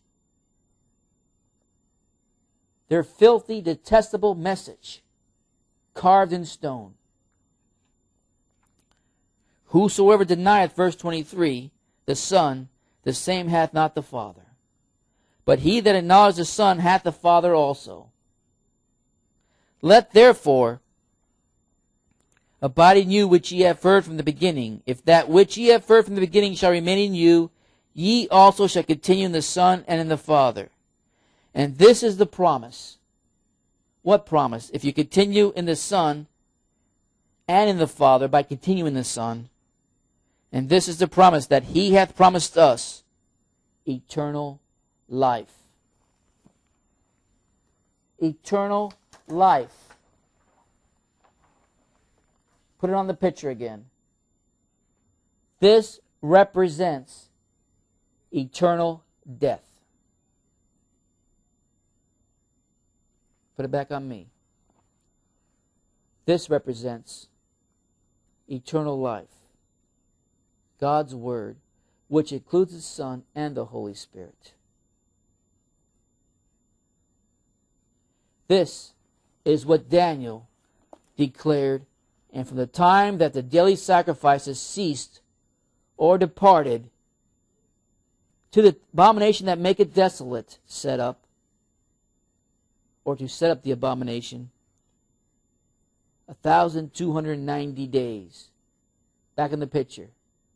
Their filthy, detestable message, carved in stone. Whosoever denieth, verse twenty-three, the Son, the same hath not the Father. But he that acknowledges the Son hath the Father also. Let therefore abide in you which ye have heard from the beginning. If that which ye have heard from the beginning shall remain in you, ye also shall continue in the Son and in the Father. And this is the promise. What promise? If you continue in the Son and in the Father by continuing in the Son. And this is the promise, that he hath promised us eternal life. Eternal life. Put it on the picture again. This represents eternal death. Put it back on me. This represents eternal life. God's Word, which includes the Son and the Holy Spirit. This is what Daniel declared, and from the time that the daily sacrifices ceased or departed, to the abomination that maketh desolate set up, or to set up the abomination, a thousand two hundred ninety days. Back in the picture.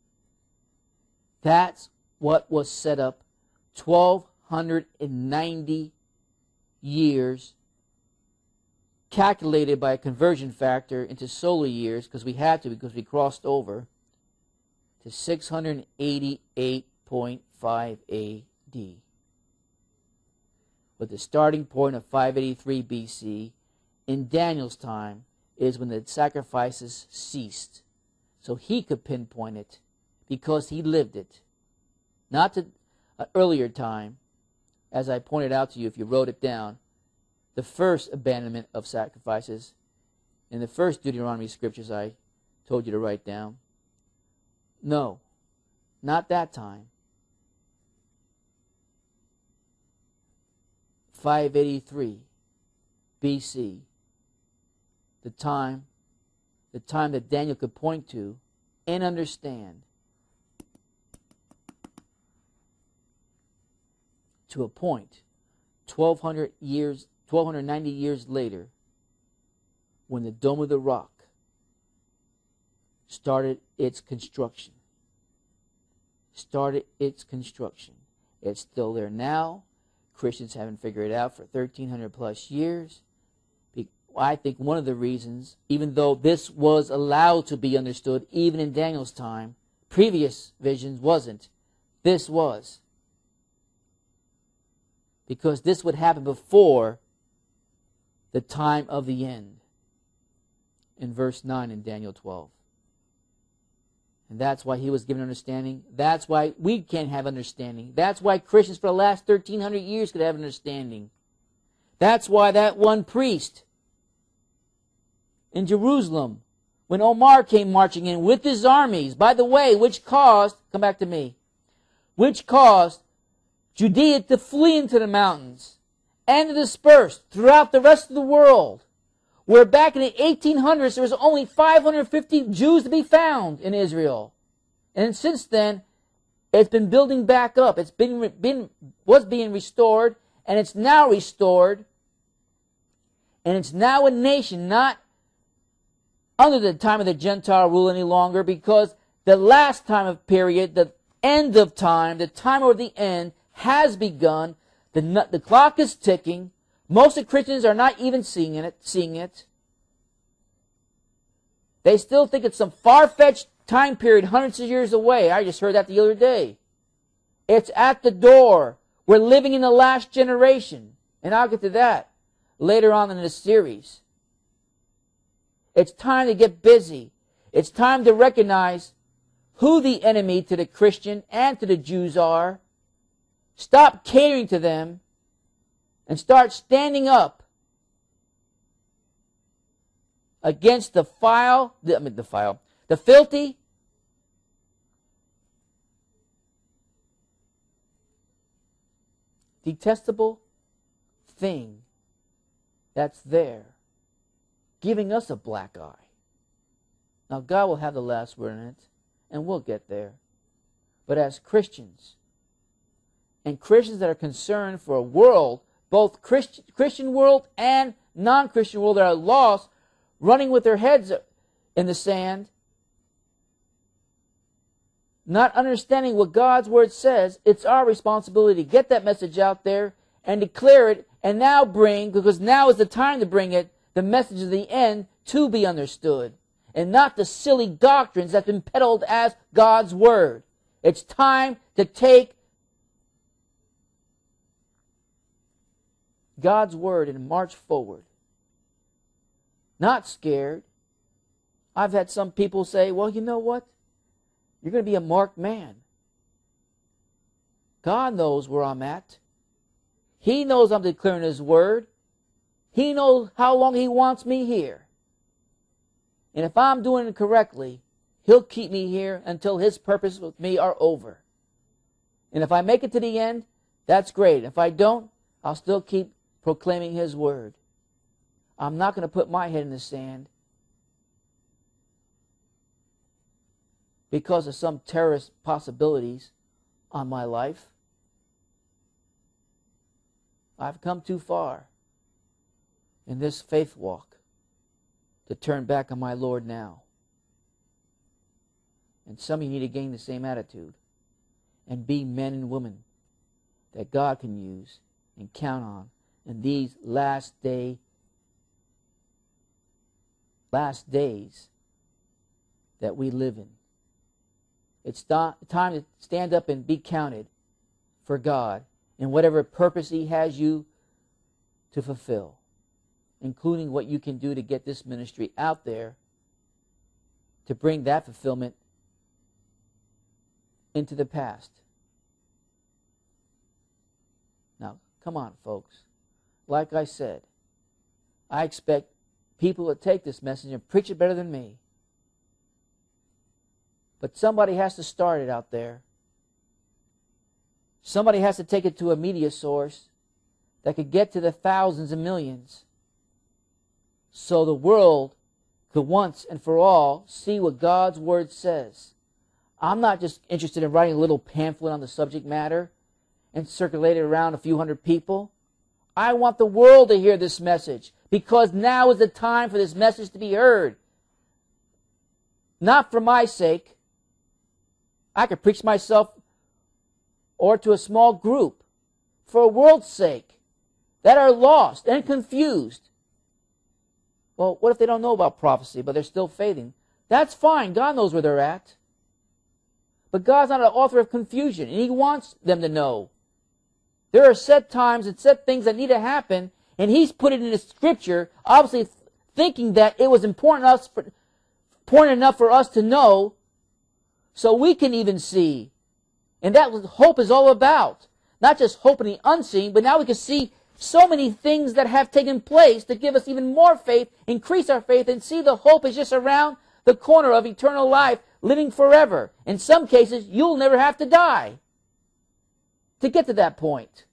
That's what was set up, twelve ninety years, calculated by a conversion factor into solar years, because we had to, because we crossed over, to six hundred eighty-eight point five A D. With the starting point of five eighty-three B C, in Daniel's time, is when the sacrifices ceased. So he could pinpoint it, because he lived it. Not to an earlier time, as I pointed out to you if you wrote it down, the first abandonment of sacrifices in the first Deuteronomy scriptures I told you to write down. No, not that time. five eighty-three B C, the time, the time that Daniel could point to and understand, to a point, twelve hundred years, twelve ninety years later, when the Dome of the Rock started its construction. Started its construction. It's still there now. Christians haven't figured it out for thirteen hundred plus years. I think one of the reasons, even though this was allowed to be understood even in Daniel's time, previous visions wasn't. This was. Because this would happen before the time of the end. In verse nine in Daniel twelve. And that's why he was given understanding. That's why we can't have understanding. That's why Christians for the last thirteen hundred years could have understanding. That's why that one priest in Jerusalem, when Omar came marching in with his armies, by the way, which caused, come back to me, which caused Judea to flee into the mountains and to disperse throughout the rest of the world, where back in the eighteen hundreds there was only five hundred fifty Jews to be found in Israel. And since then, it's been building back up. It's been, been was being restored, and it's now restored. And it's now a nation, not under the time of the Gentile rule any longer, because the last time of period, the end of time, the time of the end, has begun. The, the clock is ticking. Most of the Christians are not even seeing it, seeing it. They still think it's some far-fetched time period hundreds of years away. I just heard that the other day. It's at the door. We're living in the last generation. And I'll get to that later on in this series. It's time to get busy. It's time to recognize who the enemy to the Christian and to the Jews are. Stop catering to them and start standing up against the file, I mean the file, the filthy, detestable thing that's there, giving us a black eye. Now God will have the last word in it, and we'll get there. but as Christians. And Christians that are concerned for a world, both Christ, Christian world and non-Christian world, that are lost, running with their heads in the sand, not understanding what God's Word says. It's our responsibility to get that message out there and declare it, and now bring, because now is the time to bring it, the message of the end to be understood, and not the silly doctrines that have been peddled as God's Word. It's time to take God's Word and march forward. Not scared. I've had some people say, well, you know what? You're going to be a marked man. God knows where I'm at. He knows I'm declaring His Word. He knows how long He wants me here. And if I'm doing it correctly, He'll keep me here until His purposes with me are over. And if I make it to the end, that's great. If I don't, I'll still keep proclaiming His Word. I'm not going to put my head in the sand because of some terrorist possibilities on my life. I've come too far in this faith walk to turn back on my Lord now. And some of you need to gain the same attitude and be men and women that God can use and count on in these last day, last days that we live in. It's time to stand up and be counted for God in whatever purpose He has you to fulfill, including what you can do to get this ministry out there to bring that fulfillment into the past. Now, come on, folks. Like I said, I expect people to take this message and preach it better than me. But somebody has to start it out there. Somebody has to take it to a media source that could get to the thousands and millions, so the world could once and for all see what God's Word says. I'm not just interested in writing a little pamphlet on the subject matter and circulate it around a few hundred people. I want the world to hear this message, because now is the time for this message to be heard. Not for my sake. I could preach myself or to a small group for a world's sake that are lost and confused. Well, what if they don't know about prophecy, but they're still faithing? That's fine. God knows where they're at. But God's not an author of confusion, and He wants them to know. There are set times and set things that need to happen, and He's put it in His Scripture, obviously thinking that it was important enough for, important enough for us to know, so we can even see. And that's what hope is all about. Not just hope in the unseen, but now we can see so many things that have taken place to give us even more faith, increase our faith, and see the hope is just around the corner of eternal life, living forever. In some cases, you'll never have to die to get to that point.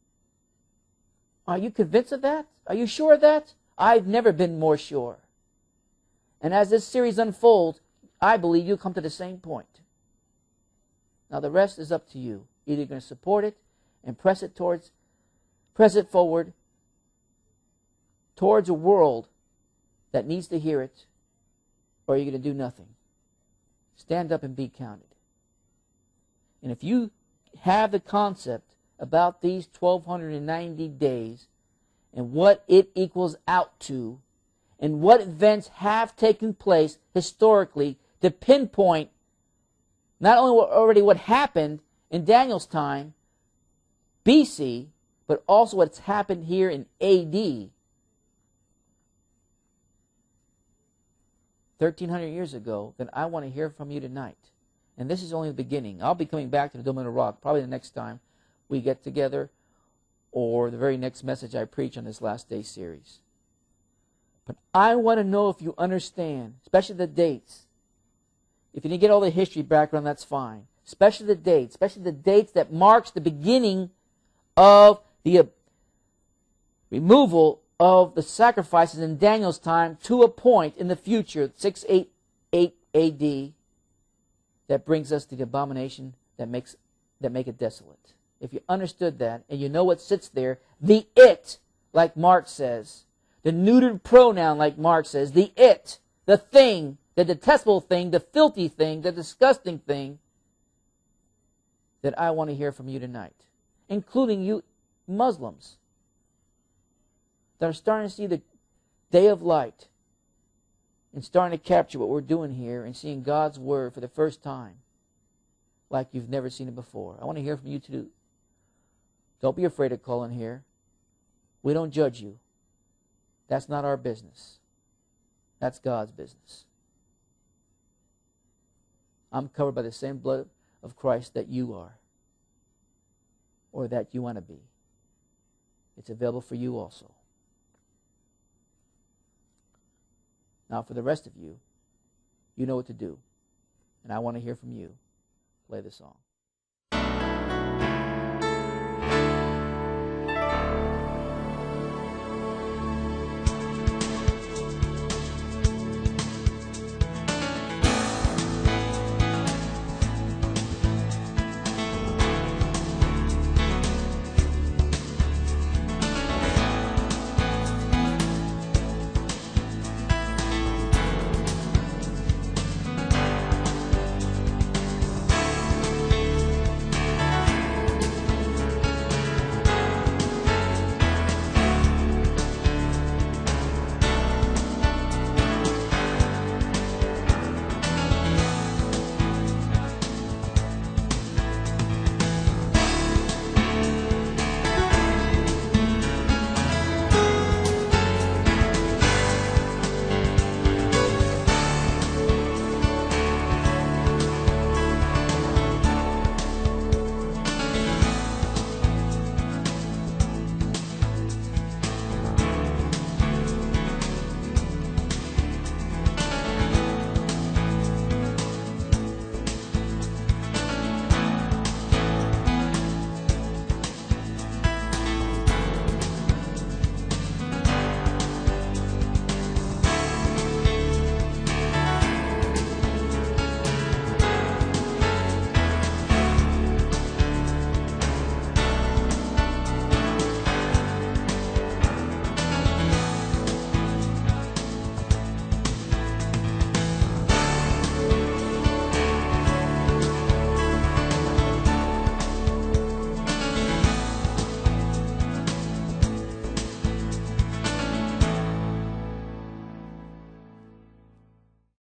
Are you convinced of that? Are you sure of that? I've never been more sure. And as this series unfolds, I believe you'll come to the same point. Now the rest is up to you. Either you're going to support it and press it towards, press it forward towards a world that needs to hear it, or you're going to do nothing. Stand up and be counted. And if you have the concept about these twelve ninety days and what it equals out to, and what events have taken place historically to pinpoint not only what, already what happened in Daniel's time, B C, but also what's happened here in A D, thirteen hundred years ago, then I want to hear from you tonight. And this is only the beginning. I'll be coming back to the Dome of the Rock probably the next time we get together, or the very next message I preach on this last day series. But I want to know if you understand, especially the dates. If you didn't get all the history background, that's fine. Especially the dates, especially the dates that marks the beginning of the uh, removal of the sacrifices in Daniel's time to a point in the future, six eighty-eight A D, that brings us to the abomination that makes that make it desolate. If you understood that and you know what sits there, the it, like Mark says, the neutered pronoun, like Mark says, the it, the thing, the detestable thing, the filthy thing, the disgusting thing that I want to hear from you tonight, including you Muslims that are starting to see the day of light and starting to capture what we're doing here and seeing God's Word for the first time like you've never seen it before. I want to hear from you too. Don't be afraid to call in here. We don't judge you. That's not our business. That's God's business. I'm covered by the same blood of Christ that you are, or that you want to be. It's available for you also. Now, for the rest of you, you know what to do. And I want to hear from you. Play the song.